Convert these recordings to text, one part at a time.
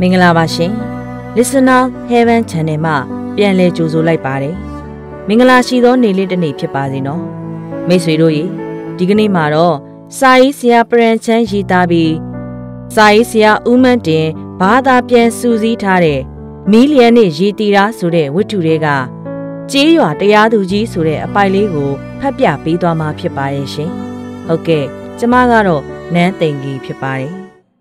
မင်္ဂလာပါရှင် Listener Heaven Channel မှာပြန်လည်ကြိုဆိုလိုက်ပါတယ်မင်္ဂလာရှိသောနေ့လေးတစ်နေ့ဖြစ်ပါစေနော်မိတ်ဆွေတို့ရေဒီကနေ့မှာတော့စာရေးဆရာပရန်ချမ်းရေးသားပြီးစာရေးဆရာဦးမန်းတင်ဘာသာပြန်စူးစီးထားတဲ့မီလီယံနဲ့ရေတီရာဆိုတဲ့ဝတ္ထုတွေကကြေးရွာတရားသူကြီးဆိုတဲ့အပိုင်လေးကိုဖတ်ပြပေးသွားမှာဖြစ်ပါရဲ့ရှင်ဟုတ်ကဲ့ကျမကတော့နန်းသိန်ကြီးဖြစ်ပါတယ်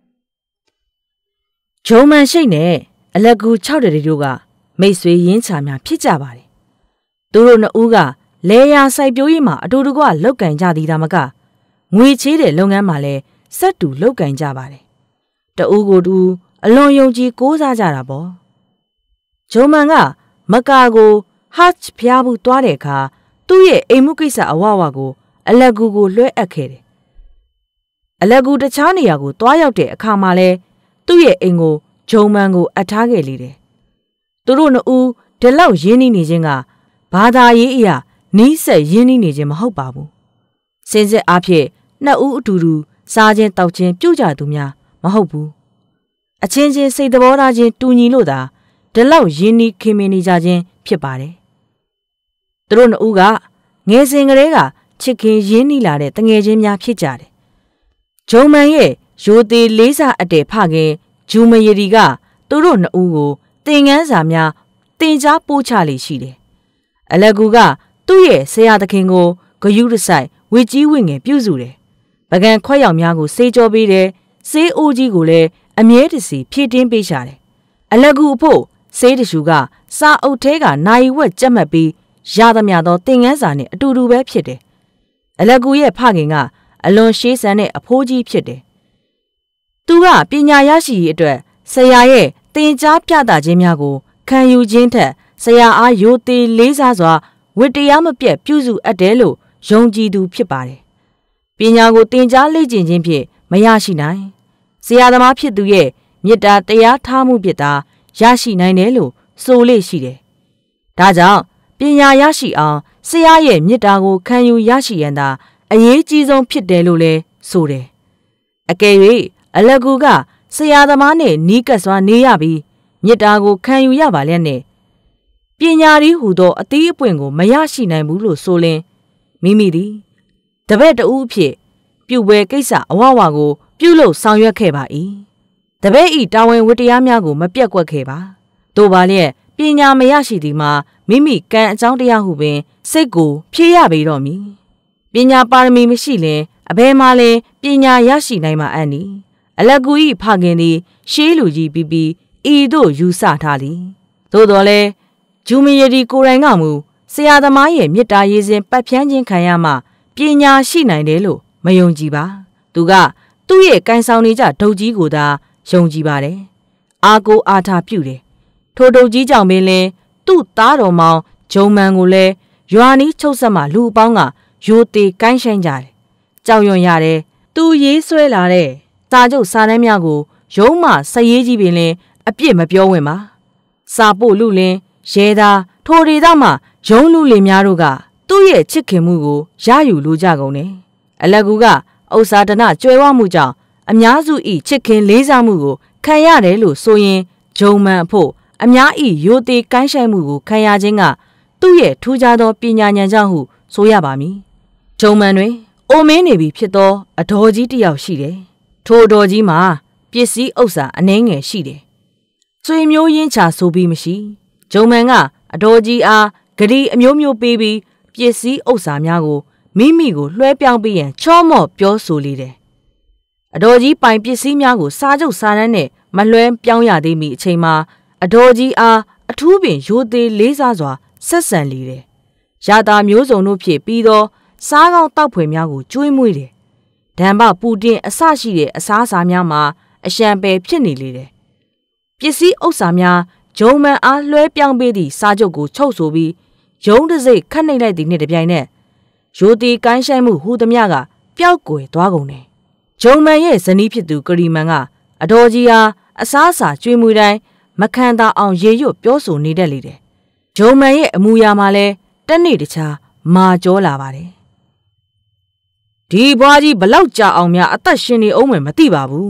ဂျုံမန်ရှိတ်နဲ့အလက်ကူ6တရီတို့ကမိတ်ဆွေရင်းချာများဖြစ်ကြပါတယ်သူတို့နှစ်ဦးကလဲယာစိုက်ပျိုးရေးမှာအတူတကွလောက်ကင်ကြသည်ဒါမကငွေချေးတဲ့လုပ်ငန်းမှာလည်းစက်တူလောက်ကင်ကြပါတယ်တဦးကိုတူအလွန်ယုံကြည်ကိုးစားကြတာပေါ့ဂျုံမန်ကမကာကိုဟတ်ဖျားဘူးသွားတဲ့အခါသူ့ရဲ့အိမ်မှုကိစ္စအဝဝကိုအလက်ကူကိုလွှဲအပ်ခဲ့တယ်အလက်ကူတခြားနေရာကိုသွားရောက်တဲ့အခါမှာလဲသူ့ရဲ့အိမ်ကိုဂျုံမန်ကိုအပ်ထားခဲ့လေတယ်သူတို့နှစ်ဦးဒီလောက်ရင်းနှီးနေခြင်းကဘာသာရေးအရာနီးစက်ရင်းနှီးနေခြင်းမဟုတ်ပါဘူးစင်စစ်အားဖြင့်နှစ်ဦးအတူတူစားခြင်းတောက်ခြင်းပြုကြသူများမဟုတ်ဘူးအချင်းချင်းစိတ်သဘောထားချင်းတူညီလို့သာဒီလောက်ရင်းနှီးခင်မင်နေကြခြင်းဖြစ်ပါတယ်သူတို့နှစ်ဦးကငယ်စဉ်ကလေးကချစ်ခင်ရင်းနှီးလာတဲ့တငယ်ချင်းများဖြစ်ကြတယ်ဂျုံမန်ရဲ့ရိုသေလေးစားအတဲ့ဖခင်ဂျူမယရီကသူတို့နှစ်ဦးကိုသင်ခန်းစာများတင်ကြားပို့ချလေရှိတယ်အလက်ကူကသူ့ရဲ့ဆရာသခင်ကိုဂယုတဆိုင်ဝေကြီးဝင့်ငယ်ပြုစုတယ်ပကံခွက်ရောက်များကိုစေးကြောပေးတယ်စေးအိုးကြီးကိုလည်းအမြဲတစေဖြည့်တင်းပေးရှာတယ်အလက်ကူအဖို့စေးတရှူကစာအုပ်ထဲကနိုင်ဝက်ကြက်မှတ်ပြီးရသမျှသောသင်ခန်းစာနဲ့အတူတူပဲဖြစ်တယ်အလက်ကူရဲ့ဖခင်ကအလွန်ရှေးဆန်တဲ့အဖိုးကြီးဖြစ်တယ်သူကပညာရရှိရေးအတွက်ဆရာရဲ့သင်ကြားပြသခြင်းများကိုခံယူခြင်းထက်ဆရာအားရိုသေလေးစားစွာဝတ္တရားမပြတ်ပြုစုအပ်တယ်လို့ယုံကြည်သူဖြစ်ပါတယ်။ပညာကိုသင်ကြားလေ့ကျင့်ခြင်းဖြင့်မရရှိနိုင်ဆရာသမားဖြစ်သူရဲ့မေတ္တာတရားထားမှုဖြင့်သာရရှိနိုင်တယ်လို့ဆိုလေ့ရှိတယ်။ဒါကြောင့်ပညာရရှိအောင်ဆရာရဲ့မေတ္တာကိုခံယူရရှိရန်သာအရေးကြီးဆုံးဖြစ်တယ်လို့လည်းဆိုတယ်။အကယ်၍အလက်ကူကဆရာသမားနဲ့နီးကပ်စွာနေရပြီးမေတ္တာကိုခံယူရပါလျက်နဲ့ပညာရည်ဟူသောအသီးအပွင့်ကိုမရရှိနိုင်ဘူးလို့ဆိုလင်မိမိသည်တပည့်တဦးအဖြစ်ပြုပွဲကိစ္စအဝဝကိုပြုလုပ်ဆောင်ရွက်ခဲ့ပါ၏တပည့်ဤတာဝန်ဝတ္တရားများကိုမပြတ်ကွက်ခဲ့ပါတို့ပါလျက်ပညာမရရှိသည်မှာမိမိကံအကြောင်းတရားဟုပင်စိတ်ကိုဖြည့်ရပေတော့မည်ပညာပါရမီမရှိလင်အဘယ်မှလည်းပညာရရှိနိုင်မှာအံ့နီအလက်ကူဤဖခင်သည်ရှေးလူကြီးပြီးပြီးဤသို့ယူဆထားသည်သို့တော်လည်းဂျူမီယဒီကိုယ်တိုင်ကမူဆရာသမားရဲ့မေတ္တာရေးစဉ်ပတ်ဖြန်းခြင်းခံရမှပညာရှိနိုင်တယ်လို့မယုံကြည်ပါသူကသူ့ရဲ့ကံဆောင်နေကြဒုတ်ကြီးကိုသာယုံကြည်ပါတယ်အာကိုအားထားပြုတယ်ထိုဒုတ်ကြီးကြောင့်ပင်လင်သူ့သားတော်မောင်ဂျုံမန်ကိုလည်းရွာနီးချုပ်ဆက်မှလူအပေါင်းကရိုသေကိုင်းဆိုင်ကြတယ်ကြောက်ရွံ့ရတယ်သူရေးဆွဲလာတဲ့စာချုပ်စာတမ်းများကိုရုံးမှစရေးကြီးပင်လင်အပြစ်မပြောဝင်ပါစာပို့လူလင်ရဲသားထိုဒေသမှရုံးလူလင်များတို့ကသူ့ရဲ့ချစ်ခင်မှုကိုရယူလိုကြကုန်တယ်အလက်ကူကဥစ္စာဒနကြွယ်ဝမှုကြောင့်အများစုဤချစ်ခင်လေးစားမှုကိုခံရတယ်လို့ဆိုရင်ဂျုံမန်အဖို့အများဤရိုသေကိုင်းဆိုင်မှုကိုခံရခြင်းကသူ့ရဲ့ထူးခြားသောပညာဉာဏ်ကြောင့်ဟုဆိုရပါမည်ဂျုံမန်တွင်အိုမင်းနေပြီဖြစ်သောအတော်ကြီးတစ်ယောက်ရှိတယ်ထိုအတော်ကြီးမှာပစ္စည်းဥစ္စာအနှဲငယ်ရှိတယ်ဆွေမျိုးရင်းချဆိုပြီးမရှိဂျုံမန်ကအတော်ကြီးအားဂရီအမျိုးမျိုးပေးပြီးပစ္စည်းဥစ္စာများကိုမိမိကိုလွှဲပြောင်းပေးရန်ချောမော့ပြောဆိုလေတယ်အတော်ကြီးပိုင်ပစ္စည်းများကိုစားချုပ်စားတန်းနဲ့မလွှဲပြောင်းရသေးမီအချိန်မှာအတော်ကြီးအားအထူးပင်ရိုသေလေးစားစွာဆက်ဆံလေတယ်ရတာမျိုးစုံတို့ဖြစ်ပြီးသောစားကောင်းတောက်ဖွယ်များကိုကျွေးမွေးတယ်ဒံပပူတင်အဆရှိတဲ့အစားအစာများမှာအရှံပယ်ဖြစ်နေလေတယ်ပစ္စည်းဥစ္စာများဂျုံမန်အားလွှဲပြောင်းပေးသည့်စာချုပ်ကိုချုပ်ဆိုပြီးရုံးတစိခတ်နှိပ်လိုက်သည်နှင့်တပြိုင်နက်ရိုတီကိုင်းဆိုင်မှုဟူသမျှကပျောက်ကွယ်သွားကုန်တယ်ဂျုံမန်ရဲ့ဇနီးဖြစ်သူကရီမန်ကအတော်ကြီးအားအစားအစာကျွေးမွေးတိုင်းမခံသာအောင်ရေရွတ်ပြောဆိုနေတတ်လေတယ်ဂျုံမန်ရဲ့အမူအရာမှာလည်းတစ်နေ့တခြားမာကျောလာပါတယ်ဒီဘွားကြီးဘလောက်ကြာအောင်များအသက်ရှင်နေအောင်မသိပါဘူး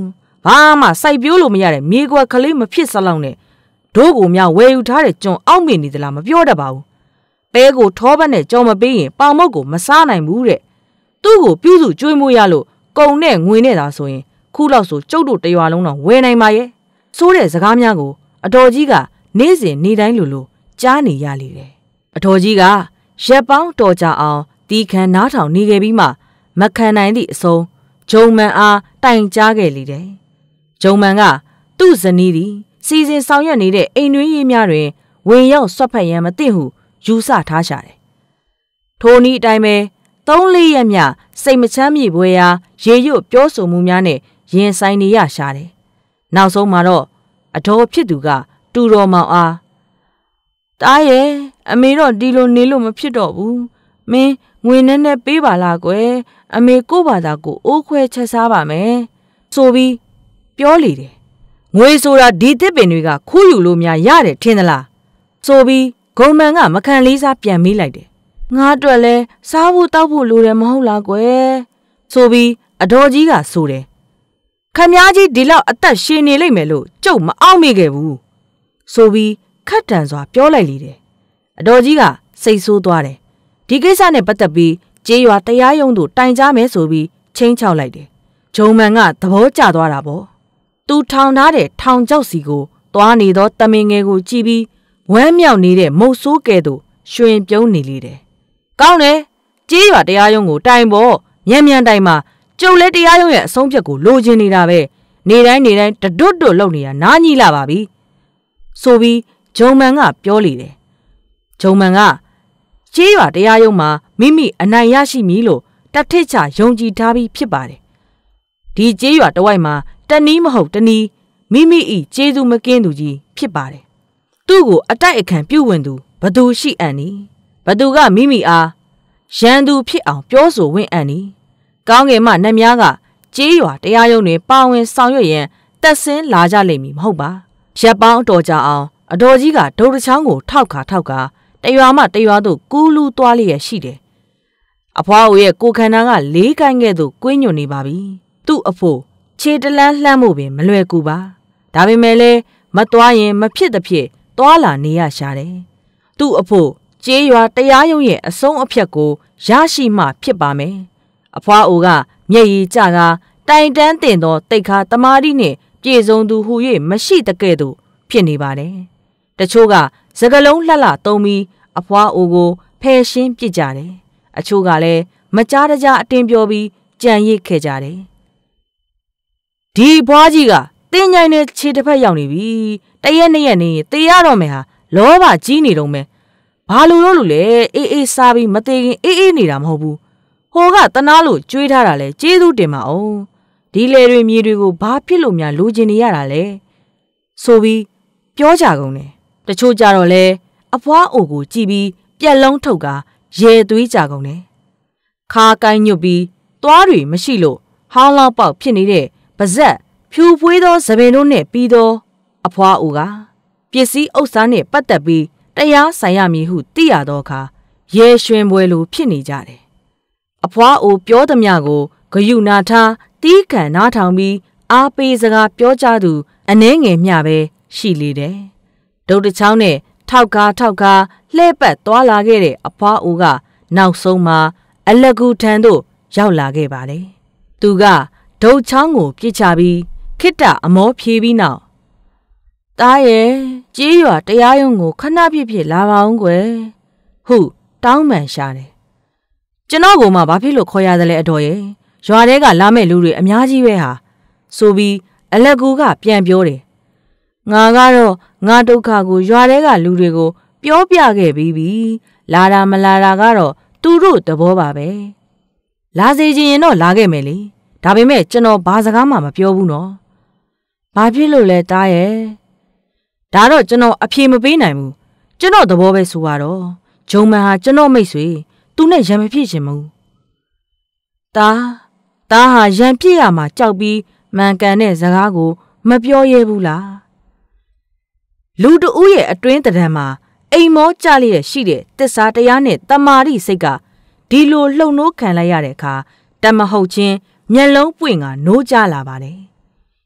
ဘာမှစိုက်ပျိုးလို့မရတဲ့မြေကွက်ကလေးမဖြစ်စလောက်နဲ့တို့ကိုများဝယ်ယူထားတဲ့ကျွန်အောက်မေ့နေသလားမပြောတတ်ပါဘူးပဲကိုထောပတ်နဲ့ကြော်မပေးရင်ပေါင်မုတ်ကိုမစားနိုင်ဘူးတဲ့သူ့ကိုပြုစုကျွေးမွေးရလို့ကုံနဲ့ငွေနဲ့သာဆိုရင်ခုလောက်ဆိုကျုပ်တို့တရွာလုံးတော့ဝယ်နိုင်ပါရဲ့ဆိုးတဲ့စကားများကိုအတော်ကြီးကနေ့စဉ်နေ့တိုင်းလိုကြားနေရလေတယ်အတော်ကြီးကရက်ပေါင်းတော်ကြအောင်တီးခံနားထောင်နေခဲ့ပြီးမှမခံနိုင်သည့်အဆုံးဂျုံမန်အားတိုင်ကြားခဲ့လေတယ်ဂျုံမန်ကသူ့ဇနီးသည်စီစဉ်ဆောင်ရွက်နေတဲ့အိမ်တွင်းရေးများတွင်ဝင်ရောက်ဆွတ်ဖက်ရန်မသင့်ဟုယူဆထားရှာတယ်ထိုနည်းအတိုင်းပဲ3-4ရက်မြစိတ်မချမ်းမြေပွဲရာရေရွတ်ပြောဆိုမှုများနဲ့ရင်ဆိုင်နေရရှာတယ်နောက်ဆုံးမှာတော့အတော်ဖြစ်သူကတူတော်မောင်အားတားရဲ့အမေတော့ဒီလိုနေလို့မဖြစ်တော့ဘူးမင်းငွေနဲ့နဲ့ပေးပါလားကွယ်အမေကို့ဘာသာကိုအိုးခွဲချက်စားပါမယ်ဆိုပြီးပြောလေတယ်ငွေဆိုတာဒီတစ်ပင်တွေကခိုးယူလို့များရတယ်ထင်သလားဆိုပြီးဂုံမန်ကမခံလေးစားပြန်မေးလိုက်တယ်ငါအတွက်လဲစားဖို့တောက်ဖို့လိုတယ်မဟုတ်လားကွယ်ဆိုပြီးအတော်ကြီးကဆိုတယ်ခမည်းကြီးဒီလောက်အသက်ရှင်နေလိမ့်မယ်လို့ကျုပ်မအောင်မိခဲ့ဘူးဆိုပြီးခက်တန်စွာပြောလိုက်လေတယ်အတော်ကြီးကစိတ်ဆိုးသွားတယ်ဒီကိစ္စနဲ့ပတ်သက်ပြီးကျေးရွာတရားရုံးသို့တိုင်ကြားမယ်ဆိုပြီးချင်းချောက်လိုက်တယ်ဂျုံမန်ကသဘောကျသွားတာပေါ့သူထောင်ထားတဲ့ထောင်ကျောက်စီကိုသွားနေသောတမင်ငယ်ကိုကြည့်ပြီးဝမ်းမြောက်နေတဲ့မုတ်ဆိုးကဲ့သို့ရွှင်ပြုံးနေလေတယ်ကောင်းတယ်ကျေးရွာတရားရုံးကိုတိုင်ပေါ့မြန်တိုင်မှာကျုပ်လည်းတရားရုံးရဲ့အဆုံးဖြတ်ကိုလိုချင်နေတာပဲနေတိုင်းတတွတ်လုပ်နေတာနားကြီးလာပါပြီဆိုပြီးဂျုံမန်ကပြောလေတယ်ဂျုံမန်ကကျေးရွာတရားရုံးမှာမိမိအနိုင်ရရှိမည်လို့တထစ်ချယုံကြည်ထားပြီးဖြစ်ပါတယ်ဒီကျေးရွာတဝိုက်မှာတနည်းမဟုတ်တနည်းမိမိ၏ကျေးဇူးမကင်းသူကြီးဖြစ်ပါတယ်သူ့ကိုအတိုက်အခံပြုဝင်သူဘသူရှိအံ့နီဘသူကမိမိအားရန်သူဖြစ်အောင်ပြောဆိုဝင်အံ့နီကောင်းကင်မှနတ်များကကျေးရွာတရားရုံးတွင်ပါဝင်ဆောင်ရွက်ရန်တက်ဆင်းလာကြလိမ့်မည်မဟုတ်ပါရက်ပေါင်းအတော်ကြာအောင်အတော်ကြီးကဒုတ်တချောင်းကိုထောက်ခါတရွာမှတရွာသို့ကူးလူးသွားလျက်ရှိတယ်အဖွားအိုရဲ့ကိုခန္ဓာကလေးကိုင်းကဲ့သို့ကွင်းညွတ်နေပါပြီသူ့အဖို့ခြေတလန်းလှမ်းမှုပင်မလွယ်ကူပါဒါပေမဲ့လည်းမသွားရင်မဖြစ်သဖြင့်သွားလာနေရရှာတယ်သူ့အဖို့ကျေးရွာတရားရုံးရဲ့အဆုံးအဖြတ်ကိုရရှိမှဖြစ်ပါမယ်အဖွားအိုကမျက်ရည်ကျကတိုင်တန်းတင်သောတိတ်ခါတမာတိနှင့်ပြေဆုံးသူဟူ၍မရှိတကဲ့သို့ဖြစ်နေပါတယ်တချို့ကစကလုံးလှလှသုံးပြီးအဖွားအိုကိုဖယ်ရှင်းပစ်ကြတယ်အချို့ကလည်းမကြားတကြားအတင်းပြောပြီးကြံရစ်ခဲ့ကြတယ်ဒီဘွားကြီးကတင်းញိုင်းနဲ့ခြေတစ်ဖက်ရောက်နေပြီတရက်နှစ်ရက်နေတေးရတော့မယ်ဟာလောဘကြီးနေတော့မယ်ဘာလို့လို့လဲအေးစားပြီးမသေးခင်အေးနေတာမဟုတ်ဘူးဟိုကတနာလို့ကြွေးထားတာလဲကျေးဇူးတင်ပါအောင်ဒီလေတွေမြေတွေကိုဘာဖြစ်လို့များလိုချင်နေရတာလဲဆိုပြီးပြောကြကုန်တယ်တချို့ကြတော့လဲအဖွားအိုကိုကြည့်ပြီးပြက်လုံးထုတ်ကရဲသွေးကြကုန်တယ်ခါကိုင်းညွတ်ပြီးသွားတွေမရှိလို့ဟောင်းလောက်ပေါက်ဖြစ်နေတဲ့ပါဇက်ဖြူဖွေးသောသပင်တို့နဲ့ပြီးသောအဖွားအိုကပစ္စည်းဥစ္စာနှင့်ပတ်သက်ပြီးတရားဆိုင်ရမည်ဟုသိရသောအခါရဲရွှင်ပွဲလိုဖြစ်နေကြတယ်အဖွားအိုပြောသမျှကိုဂယုနာထားတီးခံနားထောင်ပြီးအားပေးစကားပြောကြသူအနှဲငယ်မျှပဲရှိလေတယ်ဒုတ်တချောင်းနဲ့ထောက်ကားလှဲ့ပတ်သွားလာခဲ့တဲ့အဖွားအိုကနောက်ဆုံးမှာအလကူထံသို့ရောက်လာခဲ့ပါတယ်သူကဒုတ်ချောင်းကိုပြစ်ချပြီးခိတ္တအမောဖြေပြီးနောက်တားရဲ့ကြေးရွာတရားရုံးကိုခဏဖြစ်လာပါအောင်ကွယ်ဟုတောင်းပန်ရှာတယ်ကျွန်တော်ကမှဘာဖြစ်လို့ခေါ်ရတယ်လဲအတော်ရဲ့ရွာထဲကလာမဲ့လူတွေအများကြီးပဲဟာဆိုပြီးအလက်ကူကပြန်ပြောတယ်ငါကတော့ငါဒုက္ခကိုရွာထဲကလူတွေကိုပြောပြခဲ့ပြီးပြီလာတာမလာတာကတော့သူတို့သဘောပါပဲလာစေချင်ရင်တော့လာခဲ့မယ်လေဒါပေမဲ့ကျွန်တော်ဘာစကားမှမပြောဘူးနော်ဘာဖြစ်လို့လဲတားရဲ့ဒါတော့ကျွန်တော်အဖြေမပေးနိုင်ဘူးကျွန်တော်သဘောပဲဆိုရတော့ဂျုံမန်ဟာကျွန်တော်မိတ်ဆွေသူနဲ့ရံမဖြစ်ချင်ဘူးတားဟာရံဖြစ်ရမှာကြောက်ပြီးမှန်ကန်တဲ့စကားကိုမပြောရဲဘူးလားလူတဦးရဲ့အတွင်းတံမှာအိမ်မောကြလျက်ရှိတဲ့တစ္ဆာတရားနဲ့တမာတိစိတ်ကဒီလိုလှုပ်နိုးခံလိုက်ရတဲ့အခါတမဟုတ်ချင်းမျက်လုံးပွင့်ကနိုးကြလာပါတယ်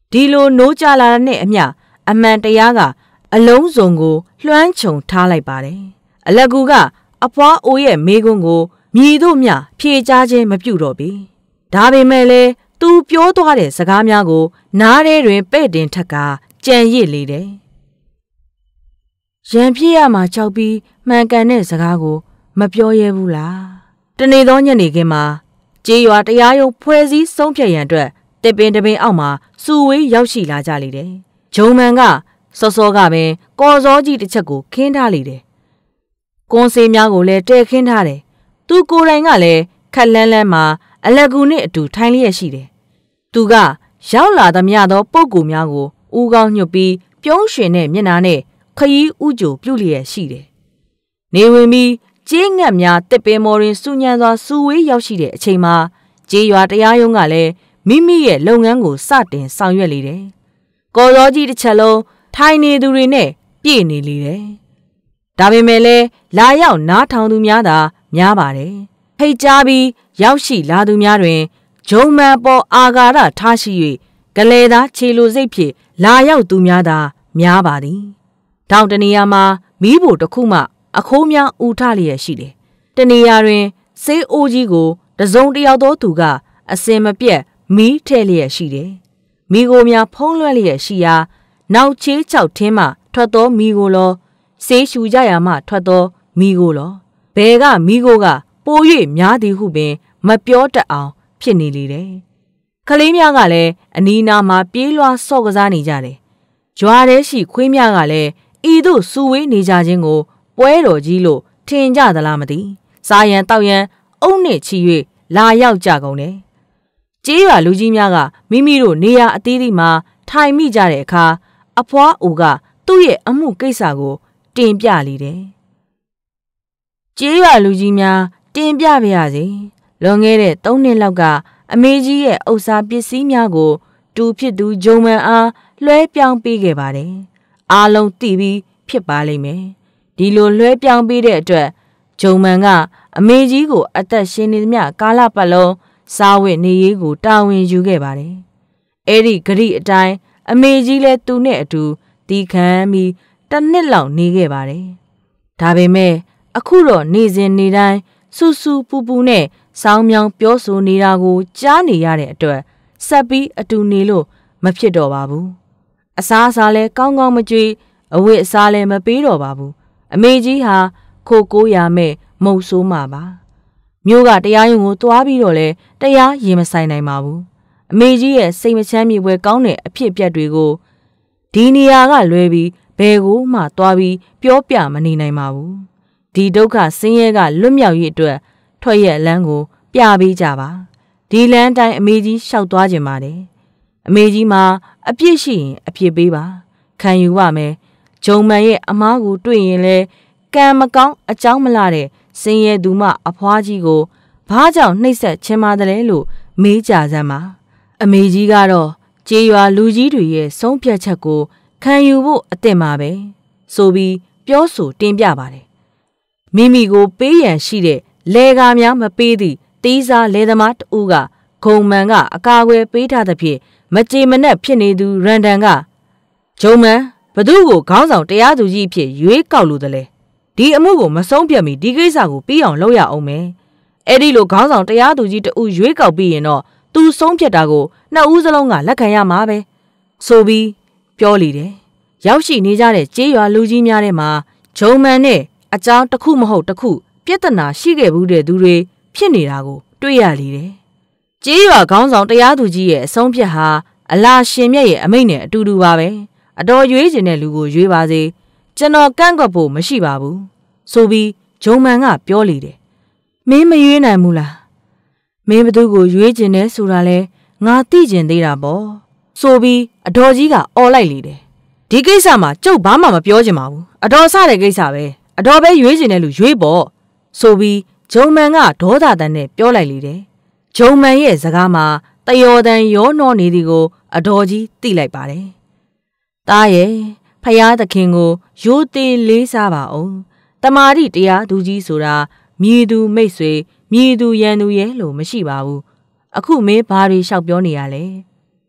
ဒီလိုနိုးကြလာတဲ့အမျှအမှန်တရားကအလုံးစုံကိုလွှမ်းခြုံထားလိုက်ပါတယ်။အလကူကအဖွားအိုရဲ့မိကွန်းကိုမြည်တို့မျှဖြေချခြင်းမပြုတော့ပြီ။ဒါပေမဲ့လည်းသူပြောသွားတဲ့စကားများကိုနားထဲတွင်ပဲ့တင်ထက်ကကြံရစ်လေတယ်။ရန်ဖြစ်ရမှာကြောက်ပြီးမှန်ကန်တဲ့စကားကိုမပြောရဲဘူးလား။တနေ့သောညနေခင်းမှာကြေးရွာတရားရုံးဖွဲ့စည်းဆုံးဖြတ်ရန်အတွက်တစ်ပင်တစ်ပင်အောက်မှာစုဝေးရောက်ရှိလာကြလေတယ်။ဂျုံမန်ကစောစောကပင်ကော်စောကြီးတစ်ချက်ကိုခင်းထားလေတယ်။ကွန်ဆေးများကိုလည်းတဲခင်းထားတယ်။သူကိုယ်တိုင်ကလည်းခက်လန်းလန်းမှာအလကူနဲ့အတူထိုင်လျက်ရှိတယ်။သူကရောက်လာသမျှသောပုဂ္ဂိုလ်များကိုဦးကောင်းညွတ်ပြီးပြုံးရွှင်တဲ့မျက်နှာနဲ့ခရီးဥကြိုပြုလျက်ရှိတယ်။နေဝင်ပြီးကြေးငတ်များတစ်ပင်မော်ရင်စူညံစွာစူဝေးရောက်ရှိတဲ့အချိန်မှာကြေးရွာတရားရုံးကလည်းမိမိရဲ့လုပ်ငန်းကိုစတင်ဆောင်ရွက်လေတယ်။ကော်စောကြီးတစ်ချက်လုံးထိုင်နေသူတွေနဲ့ပြည့်နေလေတယ်။ဒါပေမဲ့လည်းလာရောက်နားထောင်သူများသာများပါတယ်။ဖိတ်ကြားပြီးရောက်ရှိလာသူများတွင်ဂျုံမန်ပေါ်အာဃာတထားရှိ၍ကလေးသားခြေလိုစိတ်ဖြင့်လာရောက်သူများသာများပါသည်။တောင်တနေရာမှာမီးဖိုတစ်ခုမှအခိုးများဥထလျက်ရှိတယ်။တနေရာတွင်ဆေးအိုးကြီးကိုတစုံတစ်ယောက်သောသူကအစင်မပြတ်မီးထည့်လျက်ရှိတယ်။မီးကိုများဖုံးလွှမ်းလျက်ရှိရာနောက်ချေးချောက်ထင်းမှထွက်သောမီးကိုလောဆေးရှူကြရာမှထွက်သောမီးကိုလောဘယ်ကမီးကိုကပို၍များသည်ဟုပင်မပြောတတ်အောင်ဖြစ်နေလေတယ်။ကလေးများကလည်းအနီးနားမှာပြေးလွှားဆော့ကစားနေကြတယ်။ကြွားထဲရှိခွေးများကလည်းဤသို့စူဝေးနေကြခြင်းကိုပွဲတော်ကြီးလို့ထင်ကြသလားမသိ။စားရန်တောက်ရန်အုံနှင့်ချီ၍လာရောက်ကြကုန်တယ်။ကြေးရွာလူကြီးများကမိမိတို့နေရာအသီးသီးမှာထိုင်မိကြတဲ့အခါအဖွားအိုကသူ့ရဲ့အမှုကိစ္စကိုတင်ပြလေတယ်။ကြေးရွာလူကြီးများတင်ပြပါရစေ။လွန်ခဲ့တဲ့3နှစ်လောက်ကအမေကြီးရဲ့ဥစ္စာပစ္စည်းများကိုတူဖြစ်သူဂျုံမန်အားလွှဲပြောင်းပေးခဲ့ပါတယ်။အားလုံးသိပြီးဖြစ်ပါလိမ့်မယ်။ဒီလိုလွှဲပြောင်းပေးတဲ့အတွက်ဂျုံမန်ကအမေကြီးကိုအသက်ရှင်နေသမျှကာလပတ်လုံးစားဝတ်နေရေးကိုတာဝန်ယူခဲ့ပါတယ်။အဲ့ဒီဂရိအတိုင်းအမေကြီးလည်းသူနဲ့အတူတီးခံပြီးတစ်နှစ်လောက်နေခဲ့ပါတယ်။ဒါပေမဲ့အခုတော့နေစဉ်နေတိုင်းစူစူပူပူနဲ့စောင်းမြောင်းပြောဆိုနေတာကိုကြားနေရတဲ့အတွက်ဆက်ပြီးအတူနေလို့မဖြစ်တော့ပါဘူး။အစားအစာလည်းကောင်းကောင်းမကြွေးအဝတ်အစားလည်းမပေးတော့ပါဘူး။အမေကြီးဟာခိုကိုးရမဲ့မုံဆိုးမှာပါ။မြို့ကတရားရုံးကိုသွားပြီးတော့လဲတရားရင်မဆိုင်နိုင်ပါဘူး။အမေကြီးရဲ့စိတ်မချမ်းမြေပွဲကောင်းတဲ့အဖြစ်အပျက်တွေကိုဒီနေရာကလွဲပြီးဘယ်ကိုမှသွားပြီးပြောပြမနေနိုင်ပါဘူး။ဒီဒုက္ခဆင်းရဲကလွတ်မြောက်ရေးအတွက်ထွက်ရလမ်းကိုပြပေးကြပါ။ဒီလမ်းတိုင်းအမေကြီးလျှောက်သွားခြင်းပါတယ်။အမေကြီးမှာအပြစ်ရှိရင်အပြစ်ပေးပါ။ခံယူပါမယ်။ဂျုံမန်ရဲ့အမားကိုတွေ့ရင်လဲကံမကောင်းအကြောင်းမလာတဲ့ဆင်းရဲသူမအဖွားကြီးကိုဘာကြောင့်နှိပ်စက်ခြင်းပါတယ်လို့မေးကြစမ်းပါ။အမေကြီးကတော့ကြေးရွာလူကြီးတွေရဲ့ဆုံးဖြတ်ချက်ကိုခံယူဖို့အသင့်ပါပဲဆိုပြီးပြောဆိုတင်ပြပါတယ်။မိမိကိုပေးရန်ရှိတဲ့လဲကားများမပေးသည့်တီးစားလဲသမားတဦးကဂုံမန်ကအကာအကွယ်ပေးထားသဖြင့်မကြေမနက်ဖြစ်နေသူရန်ဒန်ကဂျုံမန်ဘသူ့ကိုခေါင်းဆောင်တရားသူကြီးဖြစ်ရွေးကောက်လို့တလဲဒီအမှုကိုမဆုံးဖြတ်မီဒီကိစ္စကိုပြီးအောင်လုပ်ရအောင်မယ်အဲ့ဒီလိုခေါင်းဆောင်တရားသူကြီးတဦးရွေးကောက်ပြီးရင်တော့သူဆုံးဖြတ်တာကိုနှစ်ဦးစလုံးကလက်ခံရမှာပဲဆိုပြီးပြောလေတယ်ရောက်ရှိနေကြတဲ့ကြေးရွာလူကြီးများထဲမှာဂျုံမန်နဲ့အကြောင်းတစ်ခုမဟုတ်တစ်ခုပြဿနာရှိခဲ့ဘူးတဲ့သူတွေဖြစ်နေတာကိုတွေ့ရလေတယ်ကြေးရွာခေါင်းဆောင်တရားသူကြီးရဲ့အဆုံးဖြတ်ဟာအလားရှင်မြတ်ရဲ့အမိန့်နဲ့အတူတူပါပဲအတော်ရွေးကျင်တဲ့လူကိုရွေးပါစေကျွန်တော်ကန့်ကွက်ဖို့မရှိပါဘူးဆိုပြီးဂျုံမန်ကပြောလေတယ်မင်းမရွေးနိုင်ဘူးလားမင်းဘသူကိုရွေးကျင်တယ်ဆိုတာလဲငါသိကျင်သေးတာပေါ့ဆိုပြီးအတော်ကြီးကအော်လိုက်လေတယ်ဒီကိစ္စမှာကျုပ်ဘာမှမပြောချင်ပါဘူးအတော်ဆတဲ့ကိစ္စပဲအတော်ပဲရွေးကျင်တဲ့လူရွေးပေါ့ဆိုပြီးဂျုံမန်ကဒေါသတန်နဲ့ပြောလိုက်လေတယ်ဂျုံမန်ရဲ့စကားမှာတယောတန်ရောနှောနေသည်ကိုအတော်ကြီးသိလိုက်ပါတယ်တားရဲ့ဖယားသခင်ကိုရိုးသေးလေးစားပါအောင်တမာတိတရားသူကြီးဆိုတာမြည်သူမိတ်ဆွေမြည်သူရန်သူရဲ့လို့မရှိပါဘူးအခုမင်းဘာတွေလျှောက်ပြောနေရလဲ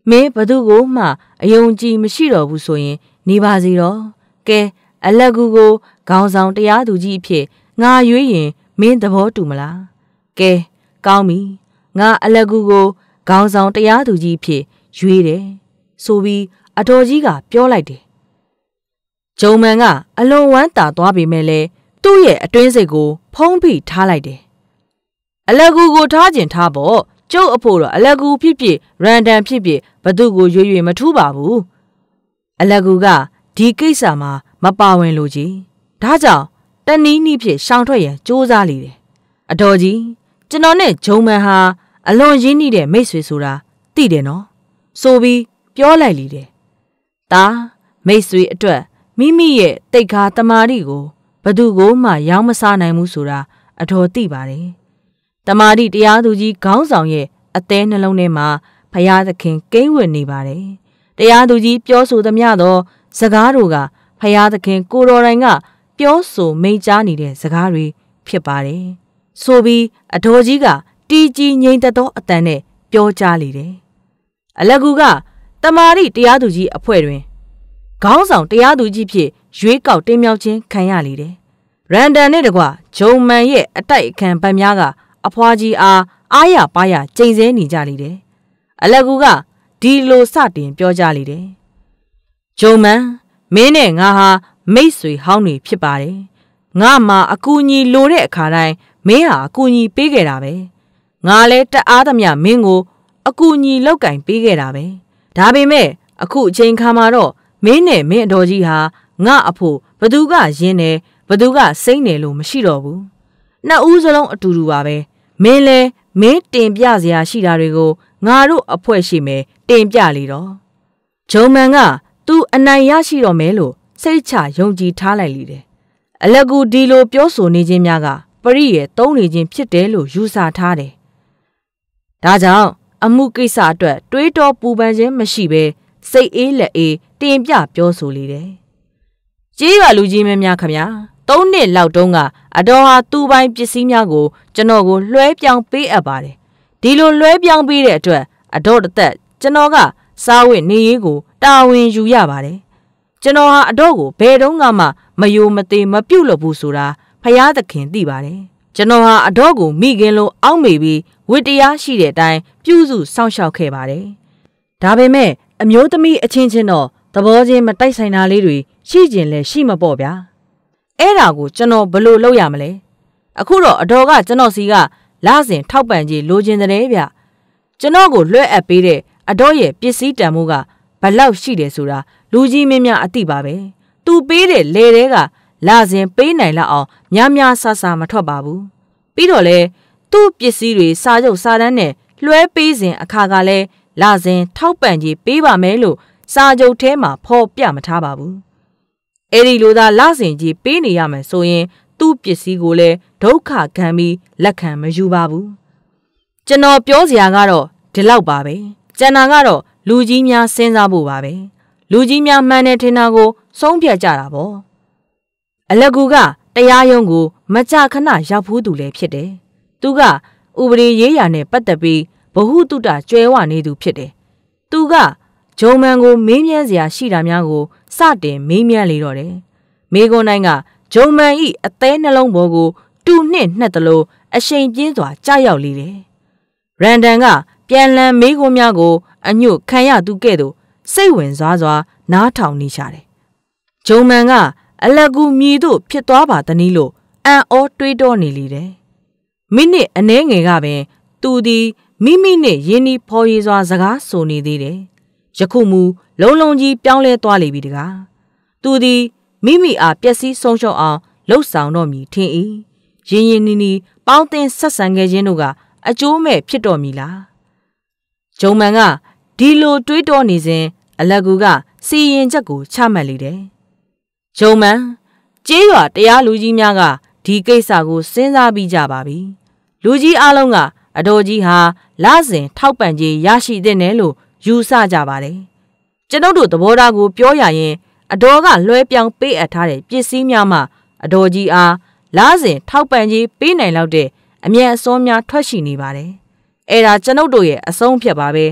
မင်းဘသူကိုမှအယုံကြည်မရှိတော့ဘူးဆိုရင်နေပါစီတော့ကဲအလက်ကူကိုခေါင်းဆောင်တရားသူကြီးအဖြစ်ငါရွေးရင်မင်းသဘောတူမလားကဲကောင်းပြီငါအလက်ကူကိုခေါင်းဆောင်တရားသူကြီးဖြစ်ရွေးတယ်ဆိုပြီးအတော်ကြီးကပြောလိုက်တယ်ဂျုံမန်ကအလွန်ဝမ်းသာသွားပေမဲ့လည်းသူ့ရဲ့အတွင်းစိတ်ကိုဖုံးဖိထားလိုက်တယ်အလက်ကူကိုထားကျင်ထားပေါ့ကျုပ်အဖို့တော့အလက်ကူဖြစ်ဖြစ်ရန်ဒန်ဖြစ်ဖြစ်ဘသူကိုရွေမထူးပါဘူးအလက်ကူကဒီကိစ္စမှာမပါဝင်လို့ကြီးဒါကြောင့်တနည်းနည်းဖြင့်ရှောင်ထွက်ရန်စ조사လေတယ်အတော်ကြီးကျွန်တော်နဲ့ဂျုံမန်ဟာအလွန်ရင်းနှီးတဲ့မိတ်ဆွေဆိုတာသိတယ်နော်ဆိုပြီးပြောလိုက်လေတယ်ဒါမိတ်ဆွေအတွက်မိမိရဲ့တိတ်ခါတမာတိကိုဘသူကိုမှရောင်းမစားနိုင်ဘူးဆိုတာအတော်သိပါတယ်တမာတိတရားသူကြီးခေါင်းဆောင်ရဲ့အသေးနှလုံးထဲမှာဖရာသခင်ကိန်းဝင်နေပါတယ်တရားသူကြီးပြောဆိုသမျှသောစကားတို့ကဖရာသခင်ကိုတော်တိုင်ကပြောဆိုမိန့်ကြားနေတဲ့စကားတွေဖြစ်ပါတယ်ဆိုပြီးအတော်ကြီးကတီကြီးငိမ့်သက်သောအတန်နဲ့ပြောကြားလေတယ်အလက်ကူကတမာတိတရားသူကြီးအဖွဲ့တွင်ခေါင်းဆောင်တရားသူကြီးဖြစ်ရွေးကောက်တင်မြှောက်ခြင်းခံရလေတယ်ရန်ဒန်နဲ့တကွဂျုံမန်ရဲ့အတိုက်အခံဗတ်များကအဖွားကြီးအားရပါးရကျိန်ဆဲနေကြလေတယ်အလက်ကူကဒီလိုစတင်ပြောကြလေတယ်ဂျုံမန်မင်းနဲ့ငါဟာမိတ်ဆွေဟောင်းတွေဖြစ်ပါတယ်ငါမှအကူအညီလိုတဲ့အခါတိုင်းမင်းဟာအကူအညီပေးခဲ့တာပဲငါလည်းတအားသမျှမင်းကိုအကူအညီလောက်ကင်ပေးခဲ့တာပဲဒါပေမဲ့အခုအချိန်ခါမှာတော့မင်းနဲ့မင်းအတော်ကြီးဟာငါအဖို့ဘသူကရင်းတယ်ဘသူကစိမ့်တယ်လို့မရှိတော့ဘူးနှစ်ဦးစလုံးအတူတူပါပဲမင်းလဲမင်းတင်ပြစရာရှိတာတွေကိုငါတို့အဖွဲ့ရှိမယ်တင်ပြလေတော့ဂျုံမန်ကသူအနိုင်ရရှိတော့မယ်လို့စိတ်ချယုံကြည်ထားလိုက်လေတယ်အလက်ကူဒီလိုပြောဆိုနေခြင်းများကပရိရဲ့တုံးနေခြင်းဖြစ်တယ်လို့ယူဆထားတယ်ဒါကြောင့်အမှုကိစ္စအတွက်တွေးတောပူပန်ခြင်းမရှိဘဲစိတ်အေးလက်အေးတင်ပြပြောဆိုလေတယ်ကြေးရွာလူကြီးမင်းများခမညာ3နှစ်လောက်တုန်းကအတော်ဟာသူ့ပိုင်းပစ္စည်းများကိုကျွန်တော်ကိုလွှဲပြောင်းပေးအပ်ပါတယ်ဒီလိုလွှဲပြောင်းပေးတဲ့အတွက်အတော်တစ်သက်ကျွန်တော်ကစားဝတ်နေရေးကိုတာဝန်ယူရပါတယ်ကျွန်တော်ဟာအတော်ကိုဘယ်တုန်းကမှမယိုမသေးမပြုတ်လို့ဘူးဆိုတာဖယားသခင်သိပါတယ်ကျွန်တော်ဟာအတော်ကိုမိခင်လိုအောက်မေပြီးဝတ္တရားရှိတဲ့အတိုင်းပြုစုစောင့်ရှောက်ခဲ့ပါတယ်ဒါပေမဲ့အမျိုးသမီးအချင်းချင်းတော့သဘောချင်းမတိုက်ဆိုင်တာလေးတွေရှိကျင်လဲရှိမပေါ့ဗျာအဲ့ဒါကိုကျွန်တော်ဘယ်လိုလုပ်ရမလဲအခုတော့အတော်ကကျွန်တော်စီကလစဉ်ထောက်ပံ့ကြီးလိုချင်တဲ့ဗျကျွန်တော်ကိုလွှဲအပ်ပေးတဲ့အတော်ရဲ့ပစ္စည်းတန်ဖိုးကဘလောက်ရှိတယ်ဆိုတာလူကြီးမင်းများအသိပါပဲသူပေးတဲ့လေတွေကလစဉ်ပေးနိုင်လောက်အောင်များများဆဆမထွက်ပါဘူးပြီးတော့လေသူ့ပစ္စည်းတွေစာချုပ်စာတမ်းနဲ့လွှဲပေးစဉ်အခါကလည်းလစဉ်ထောက်ပံ့ကြီးပေးပါမယ်လို့စာချုပ်ထဲမှာဖော်ပြမထားပါဘူးအဲ့ဒီလိုသာလစဉ်ကြီးပေးနေရမယ်ဆိုရင်သူ့ပစ္စည်းကိုလည်းဒုက္ခခံပြီးလက်ခံမယူပါဘူးကျွန်တော်ပြောစရာကတော့ဒီလောက်ပါပဲကျန်တာကတော့လူကြီးများစဉ်းစားဖို့ပါပဲလူကြီးများမှန်တယ်ထင်တာကိုဆုံးဖြတ်ကြတာပေါ့အလက်ကူကတရားရုံးကိုမကြာခဏရောက်ဖူးသူလည်းဖြစ်တယ်သူကဥပဒေရေးရာနဲ့ပတ်သက်ပြီးဗဟုသုတကျွဲဝနေသူဖြစ်တယ်သူကဂျုံမန်ကိုမေးမြန်းစရာရှိတာများကိုစတင်မေးမြန်းလေတော့တယ်မေကွန်တိုင်းကဂျုံမန်ဤအသေးနှလုံးပေါ်ကိုတူနှင့်နှက်တလို့အရှိန်ပြင်းစွာကြားရောက်လေတယ်ရန်ဒန်ကပြန်လည်မေးခွန်းများကိုအညွတ်ခံရသူကဲ့သို့စိတ်ဝင်စားစွာနားထောင်နေကြတယ်ဂျုံမန်ကအလက်ကူမြည်သို့ဖြစ်သွားပါသနည်းလို့အံ့ဩတွေးတောနေလေတယ်မိနစ်အနည်းငယ်ကပင်သူသည်မိမိနှင့်ရင်းနှီးဖော်ရည်စွာစကားဆိုနေသေးတယ်ယခုမူလုံးလုံးကြီးပြောင်းလဲသွားလေပြီတကားသူသည်မိမိအားပျက်စီးဆုံးရှုံးအောင်လှုပ်ဆောင်တော့မည်ထင်၏ရင်းရင်းနှီးနှီးပေါင်းတင်ဆက်ဆံခဲ့ခြင်းတို့ကအကျိုးမဲ့ဖြစ်တော်မည်လားဂျုံမန်ကဒီလိုတွေးတောနေစဉ်အလက်ကူကစီရင်ချက်ကိုချမှတ်လေတယ်ဂျုံမန်ကြေးရွာတရားလူကြီးများကဒီကိစ္စကိုစဉ်းစားပြီးကြပါပြီလူကြီးအလုံးကအတော်ကြီးဟာလစဉ်ထောက်ပံ့ကြေးရရှိတဲ့နယ်လို့ယူဆကြပါတယ်ကျွန်ုပ်တို့သဘောထားကိုပြောရရင်အတော်ကလွှဲပြောင်းပေးအပ်ထားတဲ့ပစ္စည်းများမှအတော်ကြီးအားလစဉ်ထောက်ပံ့ကြေးပေးနိုင်လောက်တဲ့အမြတ်အစွန်းများထွက်ရှိနေပါတယ်အဲ့ဒါကျွန်ုပ်တို့ရဲ့အဆုံးဖြတ်ပါပဲ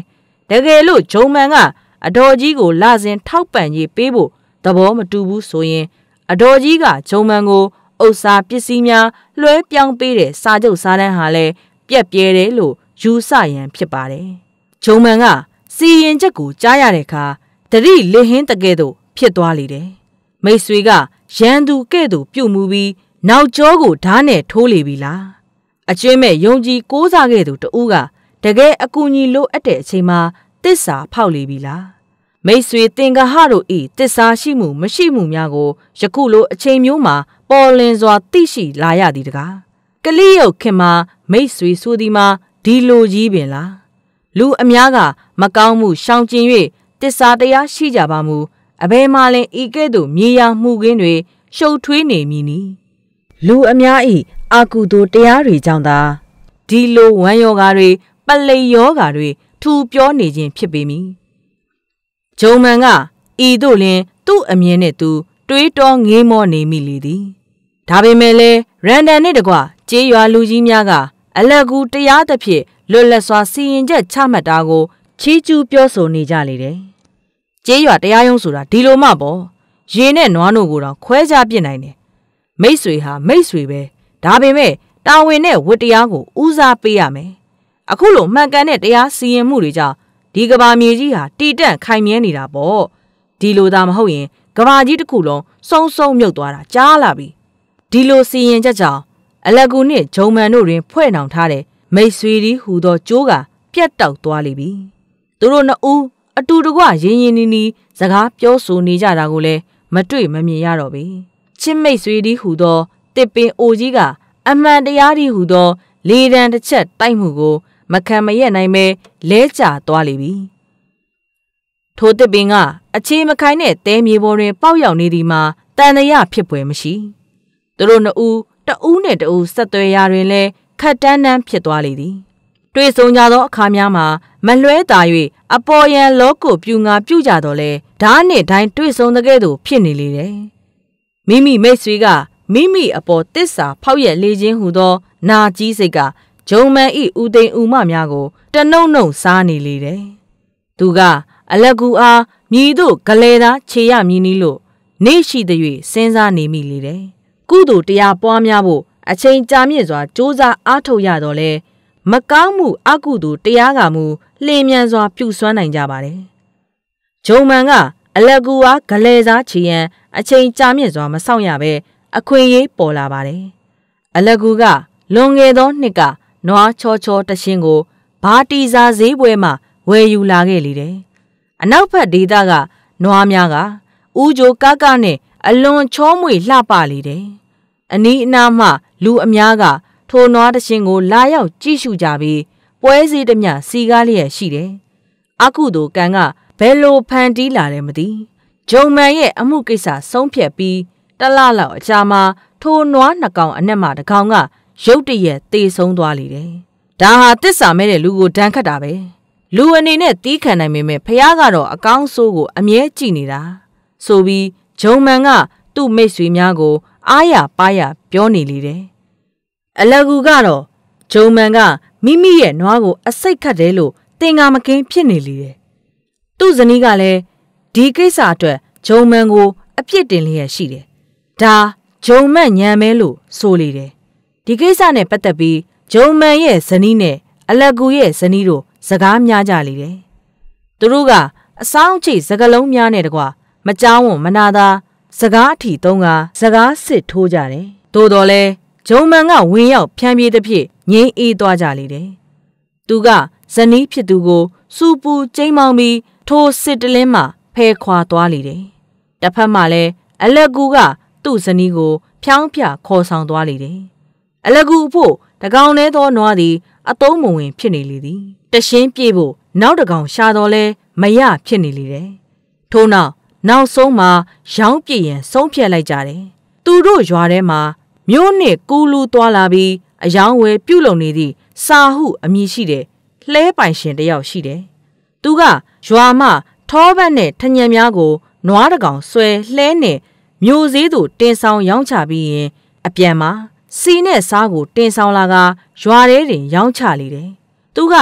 တကယ်လို့ဂျုံမန်ကအတော်ကြီးကိုလာစဉ်ထောက်ပံ့ရေးပေးဖို့သဘောမတူဘူးဆိုရင်အတော်ကြီးကဂျုံမန်ကိုဥစ္စာပစ္စည်းများလွှဲပြောင်းပေးတဲ့စာချုပ်စာတမ်းဟာလည်းပြက်ပြဲတယ်လို့ယူဆရန်ဖြစ်ပါတယ်။ဂျုံမန်ကစီရင်ချက်ကိုကြားရတဲ့အခါတတိလေဟင်းတကဲ့သို့ဖြစ်သွားလေတယ်။မိတ်ဆွေကရန်သူကဲ့သို့ပြုတ်မှုပြီးနောက်ကျောကိုဓာတ်နဲ့ထိုးလေပြီလား။အကျွင်းမဲ့ယုံကြည်ကိုးစားခဲ့သူတဦးကတကယ်အကူအညီလိုအပ်တဲ့အချိန်မှာတစ္ဆာဖောက်လေပြီလား။မိတ်ဆွေသင်္ကဟတို့ဤတစ္ဆာရှိမှုမရှိမှုများကိုယခုလိုအချိန်မျိုးမှာပေါ်လင်စွာသိရှိလာရသည်တကားကလိယုတ်ခင်မှာမိတ်ဆွေဆိုသည်မှာဒီလိုကြီးပင်လားလူအများကမကောင်းမှုရှောင်ကျဉ်၍တစ္ဆာတရားရှိကြပါမူအဘယ်မှလည်းဤကဲ့သို့မြေယာမှုခင်းတွေရှုပ်ထွေးနေမည်နီလူအများဤအာကုသို့တရားတွေကြောင့်သာဒီလိုဝမ်းယောဂါတွေပလိတ်ယောဂါတွေထူပြောနေခြင်းဖြစ်ပေမည်ဂျုံမန်ကဤသို့လင်သူ့အမြင်နဲ့သူတွေးတောငေးမောနေမိလေသည်ဒါပေမဲ့လည်းရန်ဒန်နှင့်တကွကျေးရွာလူကြီးများကအလက်ကူတရားသဖြင့်လွတ်လပ်စွာစီရင်ချက်ချမှတ်တာကိုချီးကျူးပြောဆိုနေကြလေတယ်ကျေးရွာတရားရုံးဆိုတာဒီလိုမှပေါ့ရေနဲ့နွားနို့ကိုတော့ခွဲခြားပြစ်နိုင်တယ်မိတ်ဆွေဟာမိတ်ဆွေပဲဒါပေမဲ့တာဝန်နဲ့ဝတ္တရားကိုဦးစားပေးရမယ်အခုလိုမှန်ကန်တဲ့တရားစီရင်မှုတွေကြောင့်ဒီကဘာမြေကြီးဟာတည်တံ့ခိုင်မြဲနေတာပေါ့ဒီလိုသာမဟုတ်ရင်ကဘာကြီးတစ်ခုလုံးစုံစုံမြုပ်သွားတာကြားလာပြီဒီလိုစီရင်ချက်ကြောင့်အလက်ကူနှင့်ဂျုံမန်တို့တွင်ဖွဲ့နှောင်ထားတဲ့မိတ်ဆွေသည်ဟူသောကြိုးကပြတ်တောက်သွားလိမ့်ပြီသူတို့နှစ်ဦးအတူတကွရင်းရင်းနှီးနှီးစကားပြောဆိုနေကြတာကိုလည်းမတွေ့မမြင်ရတော့ပြီချစ်မိတ်ဆွေသည်ဟူသောတစ်ပင်အိုကြီးကအမှန်တရားသည်ဟူသောလေတံတစ်ချက်တိုက်မှုကိုမခံမရက်နိုင်ပဲလဲကျသွားလိမ့်ပြီထိုတစ်ပင်ကအခြေမခိုင်တဲ့တဲမြေပေါ်တွင်ပေါက်ရောက်နေသည်မှာတန်တရာဖြစ်ပွယ်မရှိသူတို့နှစ်ဦးတဦးနဲ့တဦးဆက်သွယ်ရာတွင်လည်းခက်တန်းတန်းဖြစ်သွားလေသည်တွေ့ဆုံကြသောအခါများမှာမလွဲတာ၍အပေါ်ယံလောကိုပြူငါပြုကြတော့လဲဓာတ်နှင့်တိုင်းတွေ့ဆုံတဲ့ကဲ့သို့ဖြစ်နေလေတယ်မိမိမိတ်ဆွေကမိမိအပေါ်တစ္ဆာဖောက်ရက်လေခြင်းဟူသောနာကြီးစိတ်ကဂျုံမန်ဤဦးသိန်းဦးမများကိုတနှုံနှုံစားနေလေတယ်သူကအလက်ကူအားမြည်တို့ဂလဲသားခြေရမည်နီလို့နေရှိသည်၍စဉ်းစားနေမိလေတယ်ကုသိုလ်တရားပွားများဖို့အချိန်ကြာမြင့်စွာစ조사အားထုတ်ရတော့လဲမကောင်းမှုအကုသိုလ်တရားကမူလျင်မြန်စွာပြုစွမ်းနိုင်ကြပါတယ်ဂျုံမန်ကအလက်ကူအားဂလဲစားချီရန်အချိန်ကြာမြင့်စွာမဆောင်ရပဲအခွင့်အရေးပေါ်လာပါတယ်အလက်ကူကလွန်ခဲ့သောနှစ်ကနွားချောချောတရှင်းကိုဘာတီစာဈေးပွဲမှဝယ်ယူလာခဲ့လေတယ်အနောက်ဘက်ဒေသကနွားများကဦးကြိုကကနဲ့အလွန်ချောမွေလှပလေတယ်အနီးအနားမှလူအများကထိုနွားတရှင်းကိုလာရောက်ကြည့်ရှုကြပြီးပွဲစည်းသမျှစီကားလျက်ရှိတယ်အကုသိုလ်ကံကဘယ်လိုဖန်တီးလာတယ်မသိဂျုံမန်ရဲ့အမှုကိစ္စဆုံးဖြတ်ပြီးတလလောက်အကြာမှာထိုနွားနှစ်ကောင်အနက်မှတစ်ကောင်ကရုတ်တရက်သေဆုံးသွားလေတယ်ဒါဟာတစ္ဆာမဲ့တဲ့လူကိုဒဏ်ခတ်တာပဲလူအနေနဲ့တီးခံနိုင်ပေမဲ့ဖះကတော့အကောင်းဆိုးကိုအမြဲကြည့်နေတာဆိုပြီးဂျုံမန်ကသူ့မိတ်ဆွေများကိုအားရပါးရပြောနေလေတယ်အလကူကတော့ဂျုံမန်ကမိမိရဲ့နွားကိုအစိတ်ခတ်တယ်လို့သင်္ကာမကင်းဖြစ်နေလေတယ်သူ့ဇနီးကလည်းဒီကိစ္စအတွက်ဂျုံမန်ကိုအပြစ်တင်လျက်ရှိတယ်ဒါဂျုံမန်ညံမဲလို့ဆိုလေတယ်ဒီကိစ္စနဲ့ပတ်သက်ပြီးဂျုံမန်ရဲ့ဇနီးနဲ့အလကူရဲ့ဇနီးတို့စကားများကြလေတယ်သူတို့ကအဆောင်ချိတ်စကလုံးများနဲ့တကွမကြောင်းဝမနာသာစကားအထီသုံးကစကားစစ်ထိုးကြတယ်သို့တော်လဲဂျုံမန်ကဝင်ရောက်ဖြန်းပြေးသဖြင့်ငြိမ်းအေးသွားကြလေတယ်သူကဇနီးဖြစ်သူကိုစူပူကျိမ်းမောင်းပြီးထိုစစ်တလင်းမှဖဲခွာသွားလေတယ်တစ်ဖက်မှလည်းအလက်ကူကသူ့ဇနီးကိုဖြောင်းဖြခေါ်ဆောင်သွားလေတယ်အလက်ကူဖို့တကောင်ထဲသောနွားသည်အသုံးမဝင်ဖြစ်နေလေသည်တရှင်းပြေးဖို့နောက်တကောင်ရှာတော့လဲမရဖြစ်နေလေတယ်ထို့နောက်ဆုံးမှာရောင်းပြည့်ရင်ဆုံးဖြတ်လိုက်ကြတယ်သူတို့ရွာထဲမှာမြို့နှစ်ကူးလူသွားလာပြီးအယောင်းဝယ်ပြုတ်လုံနေသည့်စာဟုအမည်ရှိတဲ့လှဲပိုင်ရှင်တယောက်ရှိတယ်သူကရွာမှထောပတ်နဲ့ထညံများကိုနွားတကောင်ဆွဲလှဲနဲ့မျိုးစည်းသူတင်ဆောင်ရောင်းချပြီးရင်အပြန်မှာစီနဲ့စားကိုတင်ဆောင်လာကရွာထဲတွင်ရောင်းချလေတယ်သူကအ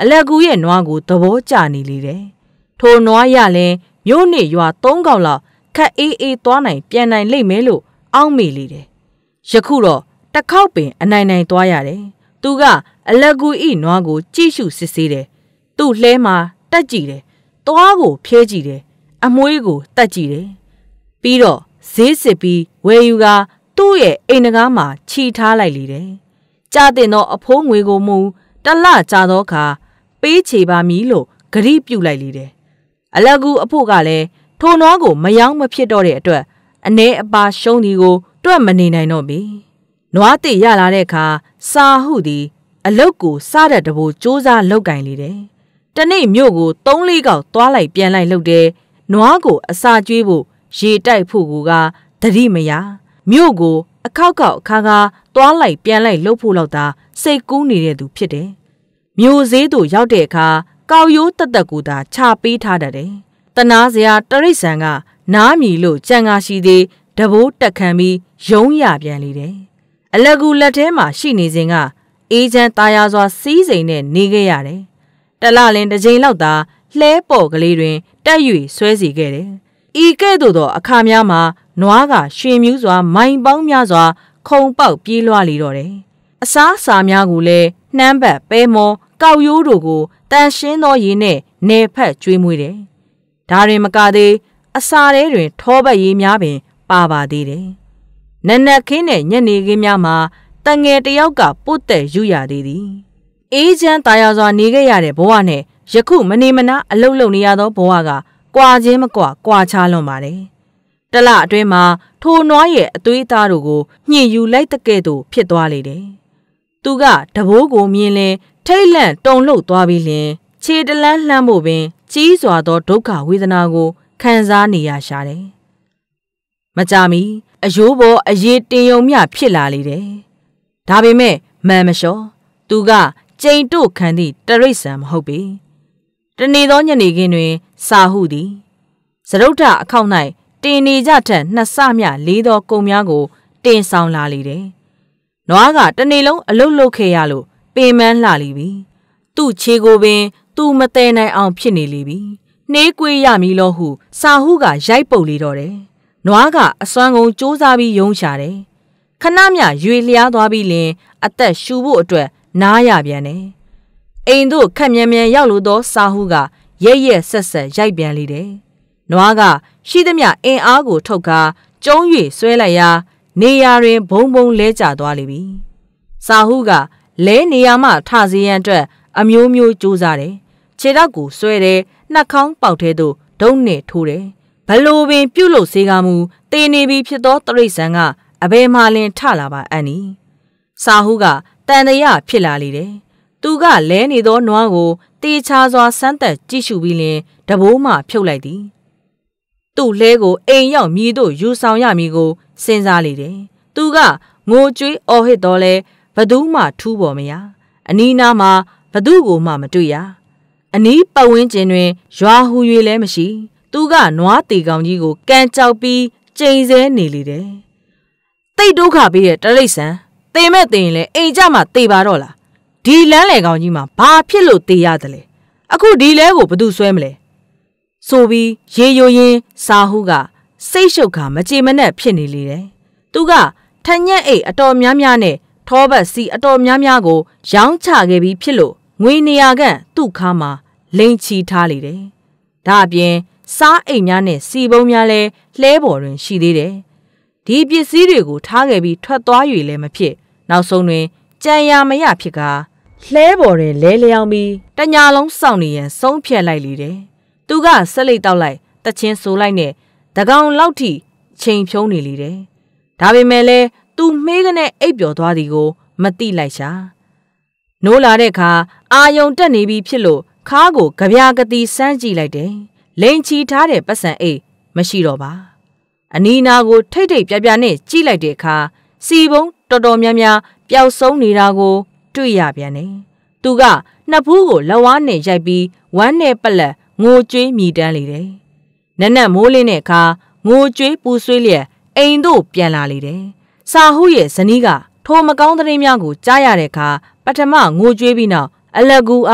လက်ကူရဲ့နွားကိုသဘောကျနေလေတယ်။ထိုနွားရလည်းမြို့နေရွာ3 កောက်လောက်ခက်အေးအေးသွားနိုင်ပြန်နိုင်လိမ့်မယ်လို့အောက်မေ့လေတယ်။ယခုတော့တစ်ခေါက်ပင်အနိုင်နိုင်သွားရတယ်။သူကအလက်ကူဤနွားကိုကြည့်ရှုစစ်ဆေးတယ်။သူ့လှဲမှာတက်ကြည့်တယ်။သွားကိုဖြဲကြည့်တယ်။အမွှေးကိုတက်ကြည့်တယ်။ပြီးတော့ဈေးစစ်ပြီးဝယ်ယူကသူ့ရဲ့အိမ်ငကားမှာခြိထားလိုက်လေတယ်။ကြာတင်သောအဖိုးငွေကိုမူတလကြာသောအခါပေးချေပါမည်လို့ဂရိပြုလိုက်လေတယ်။အလက်ကူအဖို့ကလည်းထိုနွားကိုမယောင်းမဖြစ်တော့တဲ့အတွက်အနေအပါရှုံးသည်ကိုတွက်မနေနိုင်တော့ပြီ။နွားတိရလာတဲ့အခါစာဟုသည်အလုတ်ကိုစားတဲ့တဘိုးစူးစားလောက်ကင်လေတယ်။တနေ့မြို့ကို3 4 កောက်သွားလိုက်ပြန်လိုက်လုပ်တယ်။နွားကိုအစာကျွေးဖို့ရေတိုက်ဖို့ကတတိမရမြို့ကိုအခောက်အခါသွားလိုက်ပြန်လိုက်လှုပ်ဖို့လောက်သာစိတ်ကူးနေတဲ့သူဖြစ်တယ်။မြို့ဈေးသို့ရောက်တဲ့အခါကောက်ရိုးတက်ကိုသာချပေးထားတတ်တယ်။တနာစရာတရိတ်ဆန်ကနားမြည်လို့ကြံကာရှိသေးတဘိုးတက်ခံပြီးယုံရပြန်လေတယ်။အလက်ကူလက်ထဲမှာရှိနေစဉ်ကအေးချမ်းตาရစွာစီးစိမ်နဲ့နေခဲ့ရတယ်။တလလင်တစ်ချိန်လောက်သာလှဲပေါ်ကလေးတွင်တက်၍ဆွဲစီခဲ့တယ်။ဤကဲ့သို့သောအခါများမှာနွားကရွှင်မြူးစွာမိုင်ပေါင်းများစွာခုံပေါက်ပြေးလွှားလေတော့တယ်။အစားအစာများကိုလည်းနှမ်းပတ်ပဲမောကောက်ရိုးတို့ကိုတန်ရှင်းသောရေနဲ့နေဖက်ကျွေးမွေးတယ်။ဒါတွင်မကသေးအစာထဲတွင်ထောပတ်ရည်များပင်ပါသေးတယ်။နက်နက်ခင်းနဲ့ညနေခင်းများမှာတငယ်တယောက်ကပုတ်တဲ့ယူရသေးသည်။အေးချမ်းตาရစွာနေခဲ့ရတဲ့ဘဝနဲ့ယခုမနေမနာအလုတ်လုံနေရသောဘဝကကွာခြင်းမကွာခြားလွန်ပါတယ်။တလအတွင်းမှာထိုနွားရဲ့အသွေးသားတို့ကိုညှင်ယူလိုက်တဲ့ကဲ့သို့ဖြစ်သွားလေတယ်။သူကတဘိုးကိုမြင်လဲထိတ်လန့်တုန်လှုပ်သွားပြီးလျှင်ခြေတလန်းလှမ်းဖို့ပင်ကြီးစွာသောဒုက္ခဝေဒနာကိုခံစားနေရရှာတယ်။မကြမီအယိုးပေါ်အရေးတင်ယုံမြဖြစ်လာလေတယ်။ဒါပေမဲ့မန်မလျှော်သူကကြိမ်တို့ခံသည့်တရိတ်ဆန်မဟုတ်ပေ။တနေ့သောညနေခင်းတွင်စာဟုသည်စရုဒ္ဓအခောက်၌တင်နေကြထက်2 ဆမျှလေးသောကုံများကိုတင်ဆောင်လာလေတယ်။နွားကတနေ့လုံးအလုတ်လုတ်ခဲ့ရလို့ပင်မန်းလှလိပြီ။သူ့ခြေကိုပင်သူမတဲနိုင်အောင်ဖြစ်နေလိပြီ။နှေးကွေးရမည်လို့ဟုစာဟုကရိုက်ပုတ်လေတော့တယ်။နွားကအစွမ်းကုန်စူးစားပြီးယုံရှာတယ်။ခဏမျှရွေလျားသွားပြီးလင်အသက်ရှူဖို့အတွက်နားရပြန်တယ်။အိမ်တို့ခက်မြန်မြန်ရောက်လို့သောစာဟုကရဲဆက်ရိုက်ပြန်လေတယ်။နွားကရှိသမျှအင်အားကိုထုတ်ကာကျုံး၍ဆွဲလိုက်ရာနေရာတွင်ဘုံလဲကျသွားလိမ့်ပြီ။စာဟုကလဲနေရာမှထစေရန်အတွက်အမျိုးမျိုးကြိုးစားတယ်။ခြေထောက်ကိုဆွဲတယ်နှာခေါင်းပေါက်ထဲသို့ဒုံနဲ့ထိုးတယ်။ဘလို့ပင်ပြုတ်လို့စေကားမူတေနေပြီဖြစ်သောတရိတ်ဆန်ကအဘယ်မှလင်ထလာပါအန်နီ။စာဟုကတန်တရာဖြစ်လာလေတယ်။သူကလဲနေသောနွားကိုတေချာစွာစမ်းသက်ကြည့်ရှုပြီးလင်တဘိုးမှဖြုတ်လိုက်သည်။သူ့လဲကိုအိမ်ရောက်မြည်တို့ယူဆောင်ရမည်ကိုစဉ်းစားလေတယ်။သူကငိုကြွေးအော်ဟစ်တော်လဲဘသူမှထူးပေါ်မရအနီးနားမှာဘသူကိုမှမတွေ့ရအနီးပတ်ဝန်းကျင်တွင်ရွာဟူ၍လည်းမရှိသူကနွားတေကောင်ကြီးကိုကန်ကြောက်ပြီးကျိန်ဆဲနေလေတယ်တိတ်ဒုက္ခပေးတဲ့တရိတ်ဆန်တေမဲ့တေရင်လဲအိမ်ကြမှာတေပါတော့လားဒီလန်းလေကောင်ကြီးမှာဘာဖြစ်လို့တေရတယ်လဲအခုဒီလဲကိုဘသူဆွဲမလဲဆိုပြီးရေယိုရင်းစာဟုကစိတ်ရှုပ်ခါမကြေမနက်ဖြစ်နေလေတယ်သူကထညက်အိတ်အတော်များများနဲ့ထောပတ်စီအတော်များများကိုရောင်းချခဲ့ပြီးဖြစ်လို့ငွေနေရာကသူ့ခါမှာလိန်ချီထားလေတယ်။ဒါအပြင်စားအိမ်များနဲ့စီပုံးများလည်းလှဲပေါ်တွင်ရှိသေးတယ်။ဒီပစ္စည်းတွေကိုထားခဲ့ပြီးထွက်သွား၍လည်းမဖြစ်နောက်ဆုံးတွင်ကြံရမရဖြစ်ကာလှဲပေါ်တွင်လဲလျောင်းပြီးတညာလုံးစောင့်နေရန်ဆုံးဖြတ်လိုက်လေတယ်။သူကဆက်လိတ်တောက်လိုက်တချင်းဆိုလိုက်နဲ့တကောင်လောက်ထိချိန်ဖြုံးနေလေတယ်။ဒါပေမဲ့လည်းသူမေးကနေအိပ်ပျော်သွားသည်ကိုမသိလိုက်ရှာနိုးလာတဲ့အခါအာယုံတက်နေပြီဖြစ်လို့ခါးကိုကြပြာကတိစမ်းကြည့်လိုက်တယ်လိန်ချီထားတဲ့ပတ်စံအိတ်မရှိတော့ပါအနီးနာကိုထိတ်ထိတ်ပြပြနဲ့ကြည့်လိုက်တဲ့အခါစီပုံးတော်တော်များများပျောက်ဆုံးနေတာကိုတွေ့ရပြန်တယ်သူကနှစ်ဖူးကိုလက်ဝါးနဲ့ရိုက်ပြီးဝမ်းနဲ့ပလက်ငိုကြွေးမြည်တမ်းလေတယ်နက်နက်မိုးလင်းတဲ့အခါငိုကြွေးပူဆွေးလျက်အိမ်တို့ပြန်လာလေတယ်စာဟုရဲ့ဇနီးကထိုမကောင်းသတင်းများကိုကြားရတဲ့အခါပထမငိုကြွေးပြီးနောက်အလက်ကူအား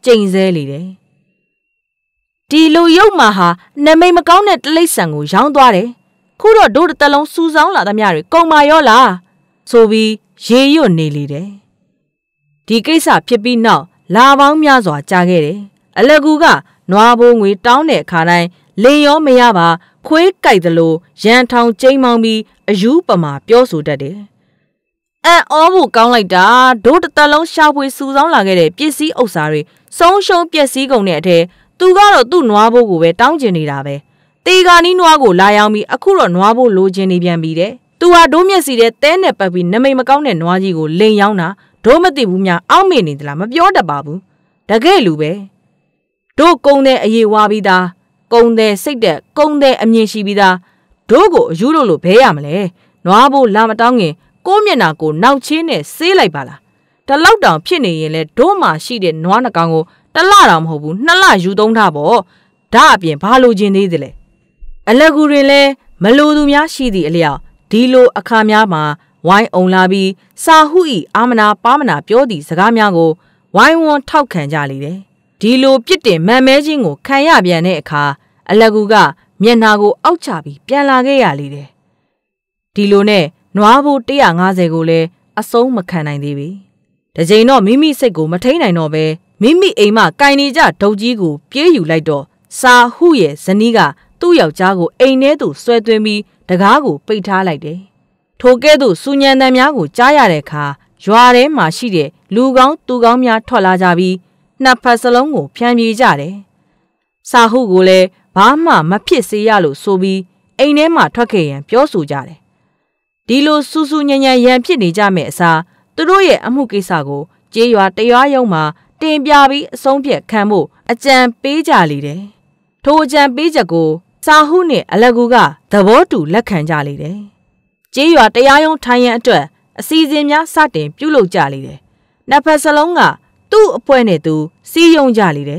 ကျိန်ဆဲလေတယ်ဒီလိုရုပ်မာဟာနမိတ်မကောင်းတဲ့တလိပ်ဆန်ကိုရောင်းသွားတယ်ခုတော့တို့တစ်သက်လုံးစူဆောင်းလာသမျှတွေကုန်ပါရောလားဆိုပြီးရေရွတ်နေလေတယ်ဒီကိစ္စဖြစ်ပြီးနောက်လာပေါင်းများစွာကြာခဲ့တယ်အလကူကနွားဘိုးငွေတောင်းတဲ့အခါတိုင်းလင်ရောမရပါခွေးကြိုက်သလိုရန်ထောင်ကျိမ်းမောင်းပြီးအယူပမာပြောဆိုတတ်တယ်အံ့ဩဖို့ကောင်းလိုက်တာတို့တစ်သက်လုံးရှာဖွေစူဆောင်းလာခဲ့တဲ့ပစ္စည်းဥစ္စာတွေဆုံးရှုံးပျက်စီးကုန်တဲ့အထက်သူကတော့သူ့နွားဘိုးကိုပဲတောင်းကျင်နေတာပဲတေဂာနီးနွားကိုလာရောက်ပြီးအခုတော့နွားဘိုးလိုချင်နေပြန်ပြီတဲ့သူဟာဒိုးမျက်စီတဲ့တဲနဲ့ပတ်ပြီးနမိတ်မကောင်းတဲ့နွားကြီးကိုလိန်ရောင်းတာဒိုးမသိဘူးများအောက်မေ့နေသလားမပြောတတ်ပါဘူးတကယ်လူပဲတို့ကုံတဲ့အရေးဝါပြီးသားကုံတဲ့စိတ်တဲ့ကုံတဲ့အမြင်ရှိပြီးသားတို့ကိုအယူလို့ဘဲရမလဲနွားဘိုးလာမတောင်းခင်ကိုမျက်နာကိုနောက်ချင်းနဲ့ဆေးလိုက်ပါလားတလောက်တောင်ဖြစ်နေရင်လဲတို့မှရှိတဲ့နွားနှကောင်ကိုတလတောင်မဟုတ်ဘူး2လယူသုံးထားပေါ့ဒါအပြင်ဘာလို့ခြင်းသေးသလဲအလကူတွင်လဲမလိုသူများရှိသည့်အလျောက်ဒီလိုအခါများမှာဝိုင်းအောင်လာပြီးစာဟုဤအာမနာပါမနာပြောသည့်စကားများကိုဝိုင်းဝန်းထောက်ခံကြလေတယ်ဒီလိုပြစ်တင်မန်မဲခြင်းကိုခံရပြန်တဲ့အခါအလကူကမျက်နှာကိုအောက်ချပြီးပြန်လာခဲ့ရလေတယ်ဒီလိုနဲ့နွားဘိုး150ကိုလည်းအဆုံးမခံနိုင်သေးပြီတကြိမ်တော့မိမိစိတ်ကိုမထိန်နိုင်တော့ပဲမိမိအိမ်မှကင်နေကြဒုတ်ကြီးကိုပြေးယူလိုက်တော့စာဟုရဲ့ဇနီးကသူ့ယောက်ျားကိုအိမ်ထဲသို့ဆွဲသွင်းပြီးတကားကိုပိတ်ထားလိုက်တယ်ထိုကဲ့သို့စူညံတံများကိုကြားရတဲ့အခါရွာထဲမှာရှိတဲ့လူကောင်းသူကောင်းများထွက်လာကြပြီးနှစ်ဖက်စလုံးကိုဖျံပြေကြတယ်စာဟုကိုလည်းဘာမှမဖြစ်စေရလို့ဆိုပြီးအိမ်ထဲမှာထွက်ခဲ့ရန်ပြောဆိုကြတယ်ဒီလိုစူးစူးညံညံရန်ဖြစ်နေကြမယ့်အစားသူတို့ရဲ့အမှုကိစ္စကိုကြေးရွာတရားရုံးမှာတင်ပြပြီးအဆုံးဖြတ်ခံဖို့အကြံပေးကြလေတယ်ထိုအကြံပေးချက်ကိုစာဟုနဲ့အလကူကသဘောတူလက်ခံကြလေတယ်ကြေးရွာတရားရုံးထိုင်ရန်အတွက်အစီအစဉ်များစတင်ပြုလုပ်ကြလေတယ်နှစ်ဖက်စလုံးကသူ့အဖွဲ့နဲ့သူစီးရုံကြလေတယ်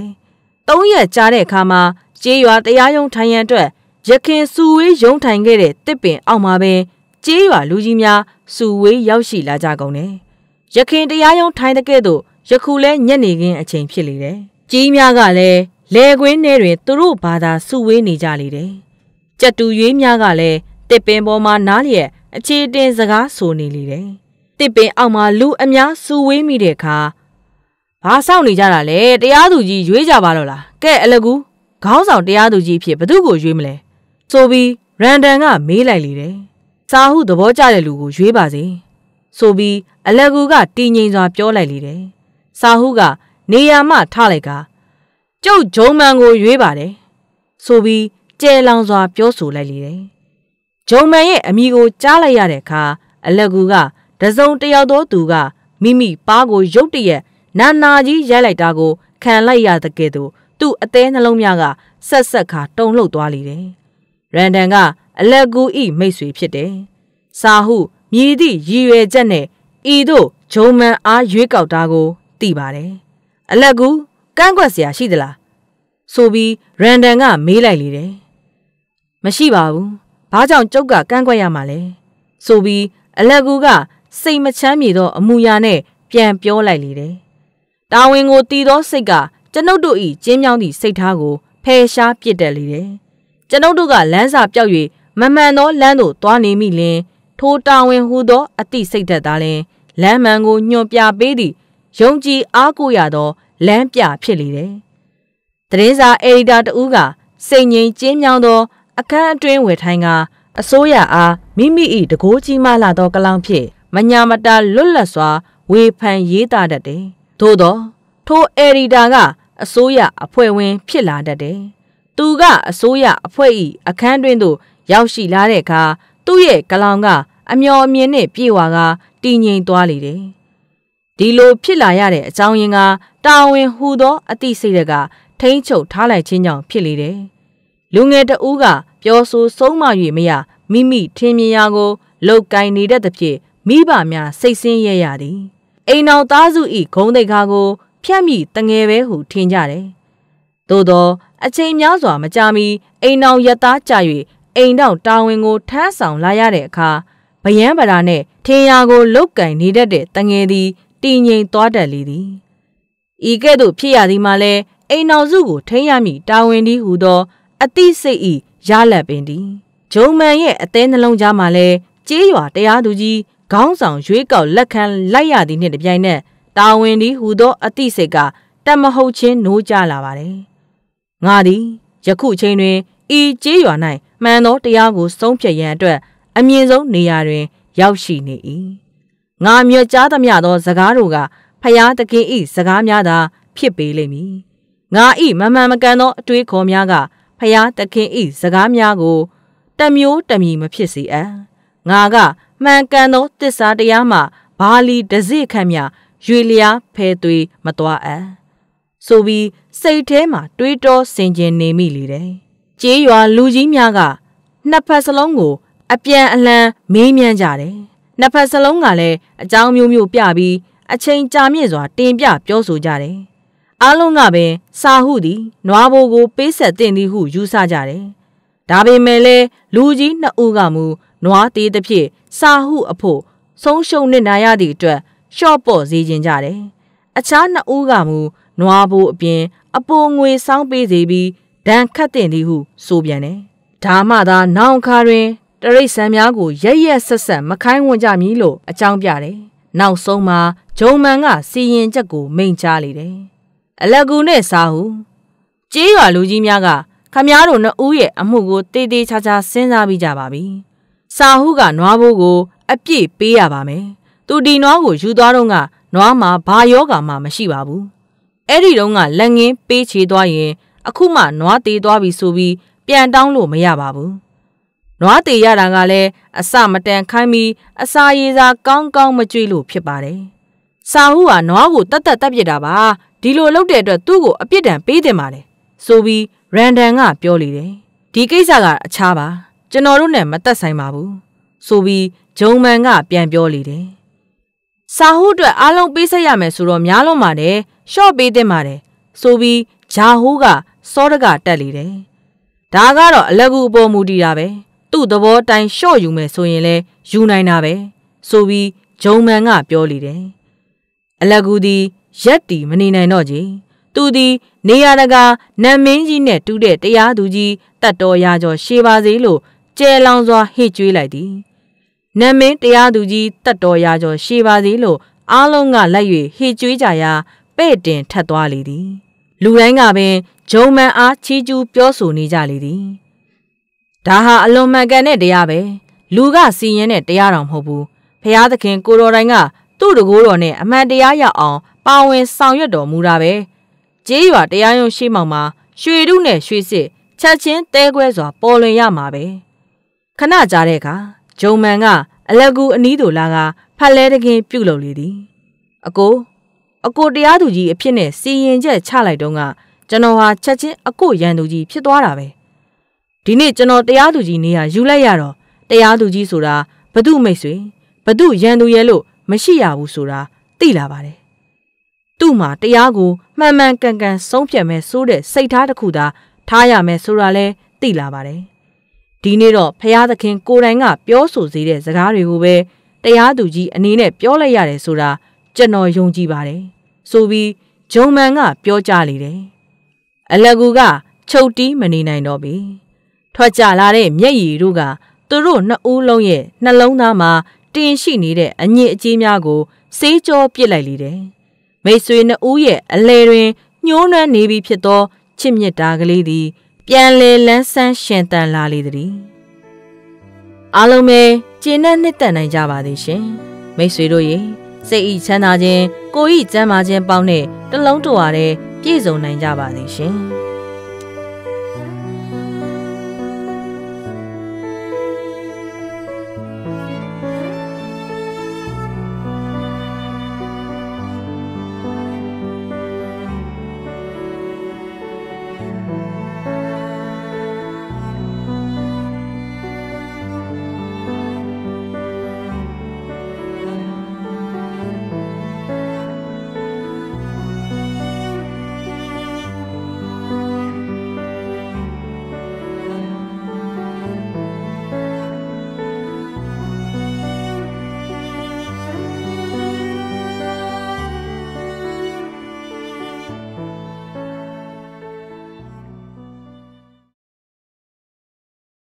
3ရက်ကြာတဲ့အခါမှာကြေးရွာတရားရုံးထိုင်ရန်အတွက်ရခင်စုဝေးရုံးထိုင်ခဲ့တဲ့တစ်ပင်အောက်မှာပဲကြေးရွာလူကြီးများစုဝေးရောက်ရှိလာကြကုန်တယ်ရခင်တရားရုံးထိုင်တဲ့ကဲ့သို့ယခုလဲညနေခင်းအချိန်ဖြစ်လေတယ်ကြီးများကလည်းလေကွင်းထဲတွင်သူတို့ဘာသာစုဝေးနေကြလေတယ်ကြက်တူရွေးများကလည်းတစ်ပင်ပေါ်မှာနားလျက်အခြေတင်စကားဆိုနေလေတယ်တစ်ပင်အောက်မှာလူအများစုဝေးမိတဲ့အခါဘာဆောင်နေကြတာလဲတရားသူကြီးရွေးကြပါတော့လားကဲအလကူခေါင်းဆောင်တရားသူကြီးဖြစ်ဘသူကိုရွေးမလဲဆိုပြီးရန်ဒန်ကမေးလိုက်လေတယ်စာဟုသဘောကျတဲ့လူကိုရွေးပါစေဆိုပြီးအလကူကတည်ငြိမ်စွာပြောလိုက်လေတယ်စာဟုကနေရာမှထလိုက်ကကျုပ်ဂျုံမန်ကိုရွေးပါတယ်ဆိုပြီးကျဲလောင်စွာပြောဆိုလိုက်လေတယ်ဂျုံမန်ရဲ့အမိကိုကြားလိုက်ရတဲ့အခါအလကူကတစုံတယောက်သောသူကမိမိပါးကိုရုတ်တရက်နာကြီးရိုက်လိုက်တာကိုခံလိုက်ရတဲ့ကဲ့သို့သူ့အသေးနှလုံးများကဆက်ခါတုန်လှုပ်သွားလေတယ်ရန်ဒန်ကအလကူဤမိတ်ဆွေဖြစ်တယ်စာဟုမြည်သည့်ရည်ရွယ်ချက်နဲ့ဤသို့ဂျုံမန်အားရွေးကောက်တာကိုသိပါတယ်အလကူကန့်ကွက်เสียရှိသလားဆိုပြီးရန်ဒန်ကမေးလိုက်လေတယ်မရှိပါဘူးဘာကြောင့်ကျုပ်ကကန့်ကွက်ရမှာလဲဆိုပြီးအလကူကစိတ်မချမ်းမြေသောအမူအရာနဲ့ပြန်ပြောလိုက်လေတယ်တာဝန်ကိုတီးသောစိတ်ကကျွန်ုပ်တို့၏ကျင်းမြောင်းသည့်စိတ်ထားကိုဖယ်ရှားပစ်တက်လေတယ်ကျွန်ုပ်တို့ကလမ်းစာပြောက်၍မမှန်သောလမ်းသို့သွားနေမိလင်ထိုတာဝန်ဟူသောအသည့်စိတ်သက်သာလင်လမ်းမှန်ကိုညွှန်ပြပေးသည့်ယုံကြည်အားကိုးရသောလမ်းပြဖြစ်လေတယ်။သတင်းစာအေဒီတာတဦးကစိတ်ငြိမ်ကျင်းမြောင်းသောအခန်းအတွင်းဝယ်ထိုင်ကအစိုးရအားမိမိ၏တကိုးကြီးမှလာသောကလောင်ဖြင့်မညာမတာလွတ်လပ်စွာဝေဖန်ရေးသားတတ်တယ်။သို့သောထိုအေဒီတာကအစိုးရအဖွဲ့ဝင်ဖြစ်လာတတ်တယ်။သူကအစိုးရအဖွဲ့၏အခန်းတွင်သို့ရောက်ရှိလာတဲ့အခါသူ့ရဲ့ကလောင်ကအမျော်အမြင်နဲ့ပြေဝါကတည်ငြိမ်သွားလေတယ်။ဒီလိုဖြစ်လာရတဲ့အကြောင်းရင်းကတာဝန်ဟူသောအသိစိတ်ဓာတ်ကထိမ့်ချုပ်ထားလိုက်ခြင်းကြောင့်ဖြစ်လေတယ်။လူငယ်တဦးကပြောဆိုဆုံးမ၍မရမိမိထင်မြင်ရာကိုလောက်ကင်နေတတ်သဖြင့်မိဘများစိတ်ဆင်းရဲရသည်။အိမ်တော်သားစု၏ဂုဏ်သိက္ခာကိုဖြတ်မိတငယ်ပဲဟုထင်ကြတယ်။သို့သောအချိန်များစွာမကြာမီအိမ်တော်ရသားကြ၍အိမ်တော်တာဝန်ကိုထမ်းဆောင်လာရတဲ့အခါဗယံပရာနဲ့ထင်ရာကိုလောက်ကင်နေတတ်တဲ့တငယ်သည်တည်ငြိမ်သွားတတ်လေသည်ဤကဲ့သို့ဖြစ်ရသည်မှာလည်းအိမ်နောက်စုကိုထိန်းရမည့်တာဝန်သည်ဟူသောအသိစိတ်၏ရလတ်ပင်သည်ဂျုံမန်ရဲ့အသေးနှလုံးကြားမှာလည်းကြေးရွာတရားသူကြီးခေါင်းဆောင်ရွေးကောက်လက်ခံလိုက်ရသည်နှင့်တပြိုင်နက်တာဝန်သည်ဟူသောအသိစိတ်ကတမဟုတ်ချင်းနိုးကြလာပါတယ်။ငါသည်ယခုချိန်တွင်ဤကြေးရွာ၌မှန်သောတရားကိုဆုံးဖြတ်ရန်အတွက်အမြင့်ဆုံးနေရာတွင်ရောက်ရှိနေ၏။ငါမြွက်ကြားသမျှသောစကားတို့ကဖျားသခင်၏စကားများသာဖြစ်ပေလိမ့်မည်။ငါ၏မမှန်မကန်သောအတွေးခေါ်များကဖျားသခင်၏စကားများကိုတမျိုးတမည်မဖြစ်စေအပ်။ငါကမှန်ကန်သောတစ္ဆာတရားမှဘာလီတစိခန့်မြရွေလျားဖဲသွေးမသွားအပ်ဆိုပြီးစိတ်ထဲမှာတွေးတောဆင်ခြင်နေမိလေတယ်။ကြေးရွာလူကြီးများကနှစ်ဖက်စလုံးကိုအပြန်အလှန်မေးမြန်းကြတယ်။နှစ်ဖက်စလုံးကလည်းအကြောင်းမျိုးမျိုးပြပြီးအချိန်ကြာမြင့်စွာတင်ပြပြောဆိုကြတယ်။အားလုံးကပင်စာဟုသည်နွားဘိုးကိုပေးဆက်တင်သည်ဟုယူဆကြတယ်။ဒါပေမဲ့လည်းလူကြီးနှစ်ဦးကမူနွားသေးသဖြင့်စာဟုအဖို့ဆုံးရှုံးနစ်နာရသည့်အတွက်ရှော့ပေါ့စေခြင်းကြတယ်။အခြားနှစ်ဦးကမူနွားဘိုးအပြင်အပိုငွေစောင်းပေးစေပြီးဒဏ်ခတ်တင်သည်ဟုဆိုပြန်တယ်။ဒါမှသာနောင်ခါတွင်တရိတ်ဆန်များကိုရက်ဆက်ဆက်မခိုင်းဝန်းကြမည်လို့အကြောင်းပြတယ်။နောက်ဆုံးမှာဂျုံမန်ကစီရင်ချက်ကိုမိန့်ကြားလေတယ်။အလကူနဲ့စာဟုကြေးရွာလူကြီးများကခမားတို့နှစ်ဦးရဲ့အမှုကိုတေးသေးချာချာစဉ်းစားပြီးကြပါပြီ။စာဟုကနွားဘိုးကိုအပြည့်ပေးရပါမယ်။သူဒီနွားကိုယူသွားတော့ကနွားမှာဘာယောဂါမှမရှိပါဘူး။အဲ့ဒီတော့ကလက်ငင်းပေးချေသွားရင်အခုမှနွားသေးသွားပြီဆိုပြီးပြန်တောင်းလို့မရပါဘူး။နွားသေးရတာကလည်းအစမတန်ခိုင်းပြီးအစာရည်စာကောင်းကောင်းမကြွေးလို့ဖြစ်ပါတယ်။စာဟုကနွားကိုတတ်ပြစ်တာပါဒီလိုလုပ်တဲ့အတွက်သူ့ကိုအပြစ်ဒဏ်ပေးတင်ပါတယ်ဆိုပြီးရန်ဒန်ကပြောလေတယ်။ဒီကိစ္စကအခြားပါကျွန်တော်တို့နဲ့မသက်ဆိုင်ပါဘူးဆိုပြီးဂျုံမန်ကပြန်ပြောလေတယ်။စာဟုအတွက်အားလုံးပေးဆက်ရမယ်ဆိုတော့များလုံးပါတယ်ရှော့ပေးတင်ပါတယ်ဆိုပြီးဂျာဟိုးကစောတကတက်လေတယ်။ဒါကတော့အလက်ကူအပေါ်မူတည်တာပဲသူ့သဘောတိုင်းရှော့ယူမယ်ဆိုရင်လဲယူနိုင်တာပဲဆိုပြီးဂျုံမန်ကပြောလေတယ်။အလက်ကူသည်ရက်တီမနေနိုင်တော့ကြီးသူသည်နေရတကာနတ်မင်းကြီးနဲ့တူးတဲ့တရားသူကြီးတတ်တော်ရကျော်ရှေးပါစေလို့ကျဲလောင်စွာဟစ်ကြွေးလိုက်သည်နတ်မင်းတရားသူကြီးတတ်တော်ရကျော်ရှေးပါစေလို့အားလုံးကလိုက်၍ဟစ်ကြွေးကြရာပဲ့တင်ထပ်သွားလေသည်လူတိုင်းကပင်ဂျုံမန်အားချီးကျူးပြောဆိုနေကြလေသည်ဒါဟာအလွန်မှန်ကန်တဲ့တရားပဲလူကစီရင်တဲ့တရားတော်မဟုတ်ဘူးဖျားသခင်ကိုတော်တိုင်ကသူ့တကိုးတော်နဲ့အမှန်တရားရအောင်ပါဝင်ဆောင်ရွက်တော်မူတာပဲကြေးရွာတရားရုံးရှိမှောင်မှာရွှေတုနဲ့ရွှေစစ်ချက်ချင်းတဲခွဲစွာပေါ်လွင်ရမှာပဲခဏကြာတဲ့အခါဂျုံမန်ကအလက်ကူအနီးတို့လာကဖက်လဲတကင်းပြုတ်လုပ်လေသည်အကိုတရားသူကြီးအဖြစ်နဲ့စီရင်ချက်ချလိုက်တော့ကကျွန်တော်ဟာချက်ချင်းအကိုရန်သူကြီးဖြစ်သွားတာပဲဒီနေ့ကျွန်တော်တရားသူကြီးနေရာယူလိုက်ရတော့တရားသူကြီးဆိုတာဘသူမိတ်ဆွေဘသူရန်သူရဲ့လို့မရှိရဘူးဆိုတာသိလာပါတယ်သူ့မှာတရားကိုမှန်မှန်ကန်ကန်ဆုံးဖြတ်မယ်ဆိုတဲ့စိတ်ထားတစ်ခုသာထားရမယ်ဆိုတာလဲသိလာပါတယ်ဒီနေ့တော့ဖျားသခင်ကိုယ်တိုင်ကပြောဆိုစေတဲ့စကားတွေကိုပဲတရားသူကြီးအနေနဲ့ပြောလိုက်ရတယ်ဆိုတာကျွန်တော်ယုံကြည်ပါတယ်ဆိုပြီးဂျုံမန်ကပြောကြလေတယ်အလက်ကူကချုပ်တီးမနေနိုင်တော့ပြီထွက်ကြလာတဲ့မျက်ရည်တို့ကသူတို့နှစ်ဦးလုံးရဲ့နှလုံးသားမှာတင်ရှိနေတဲ့အညစ်အကြေးများကိုစေးကြောပစ်လိုက်လေတယ်မိတ်ဆွေနှစ်ဦးရဲ့အလဲတွင်ညှိုးနှွမ်းနေပြီဖြစ်သောချစ်မြတ်တာကလေးသည်ပြန်လဲလန်းဆန်းရှင်တန်လာလေသည်အားလုံးပဲကျေနပ်နှစ်သက်နိုင်ကြပါသည်ရှင်မိတ်ဆွေတို့ရေစိတ်ဤချမ်းသာခြင်းကိုယ်ဤကျန်းမာခြင်းပေါင်းနဲ့တလုံးတဝါတဲ့ပြည့်စုံနိုင်ကြပါသည်ရှင်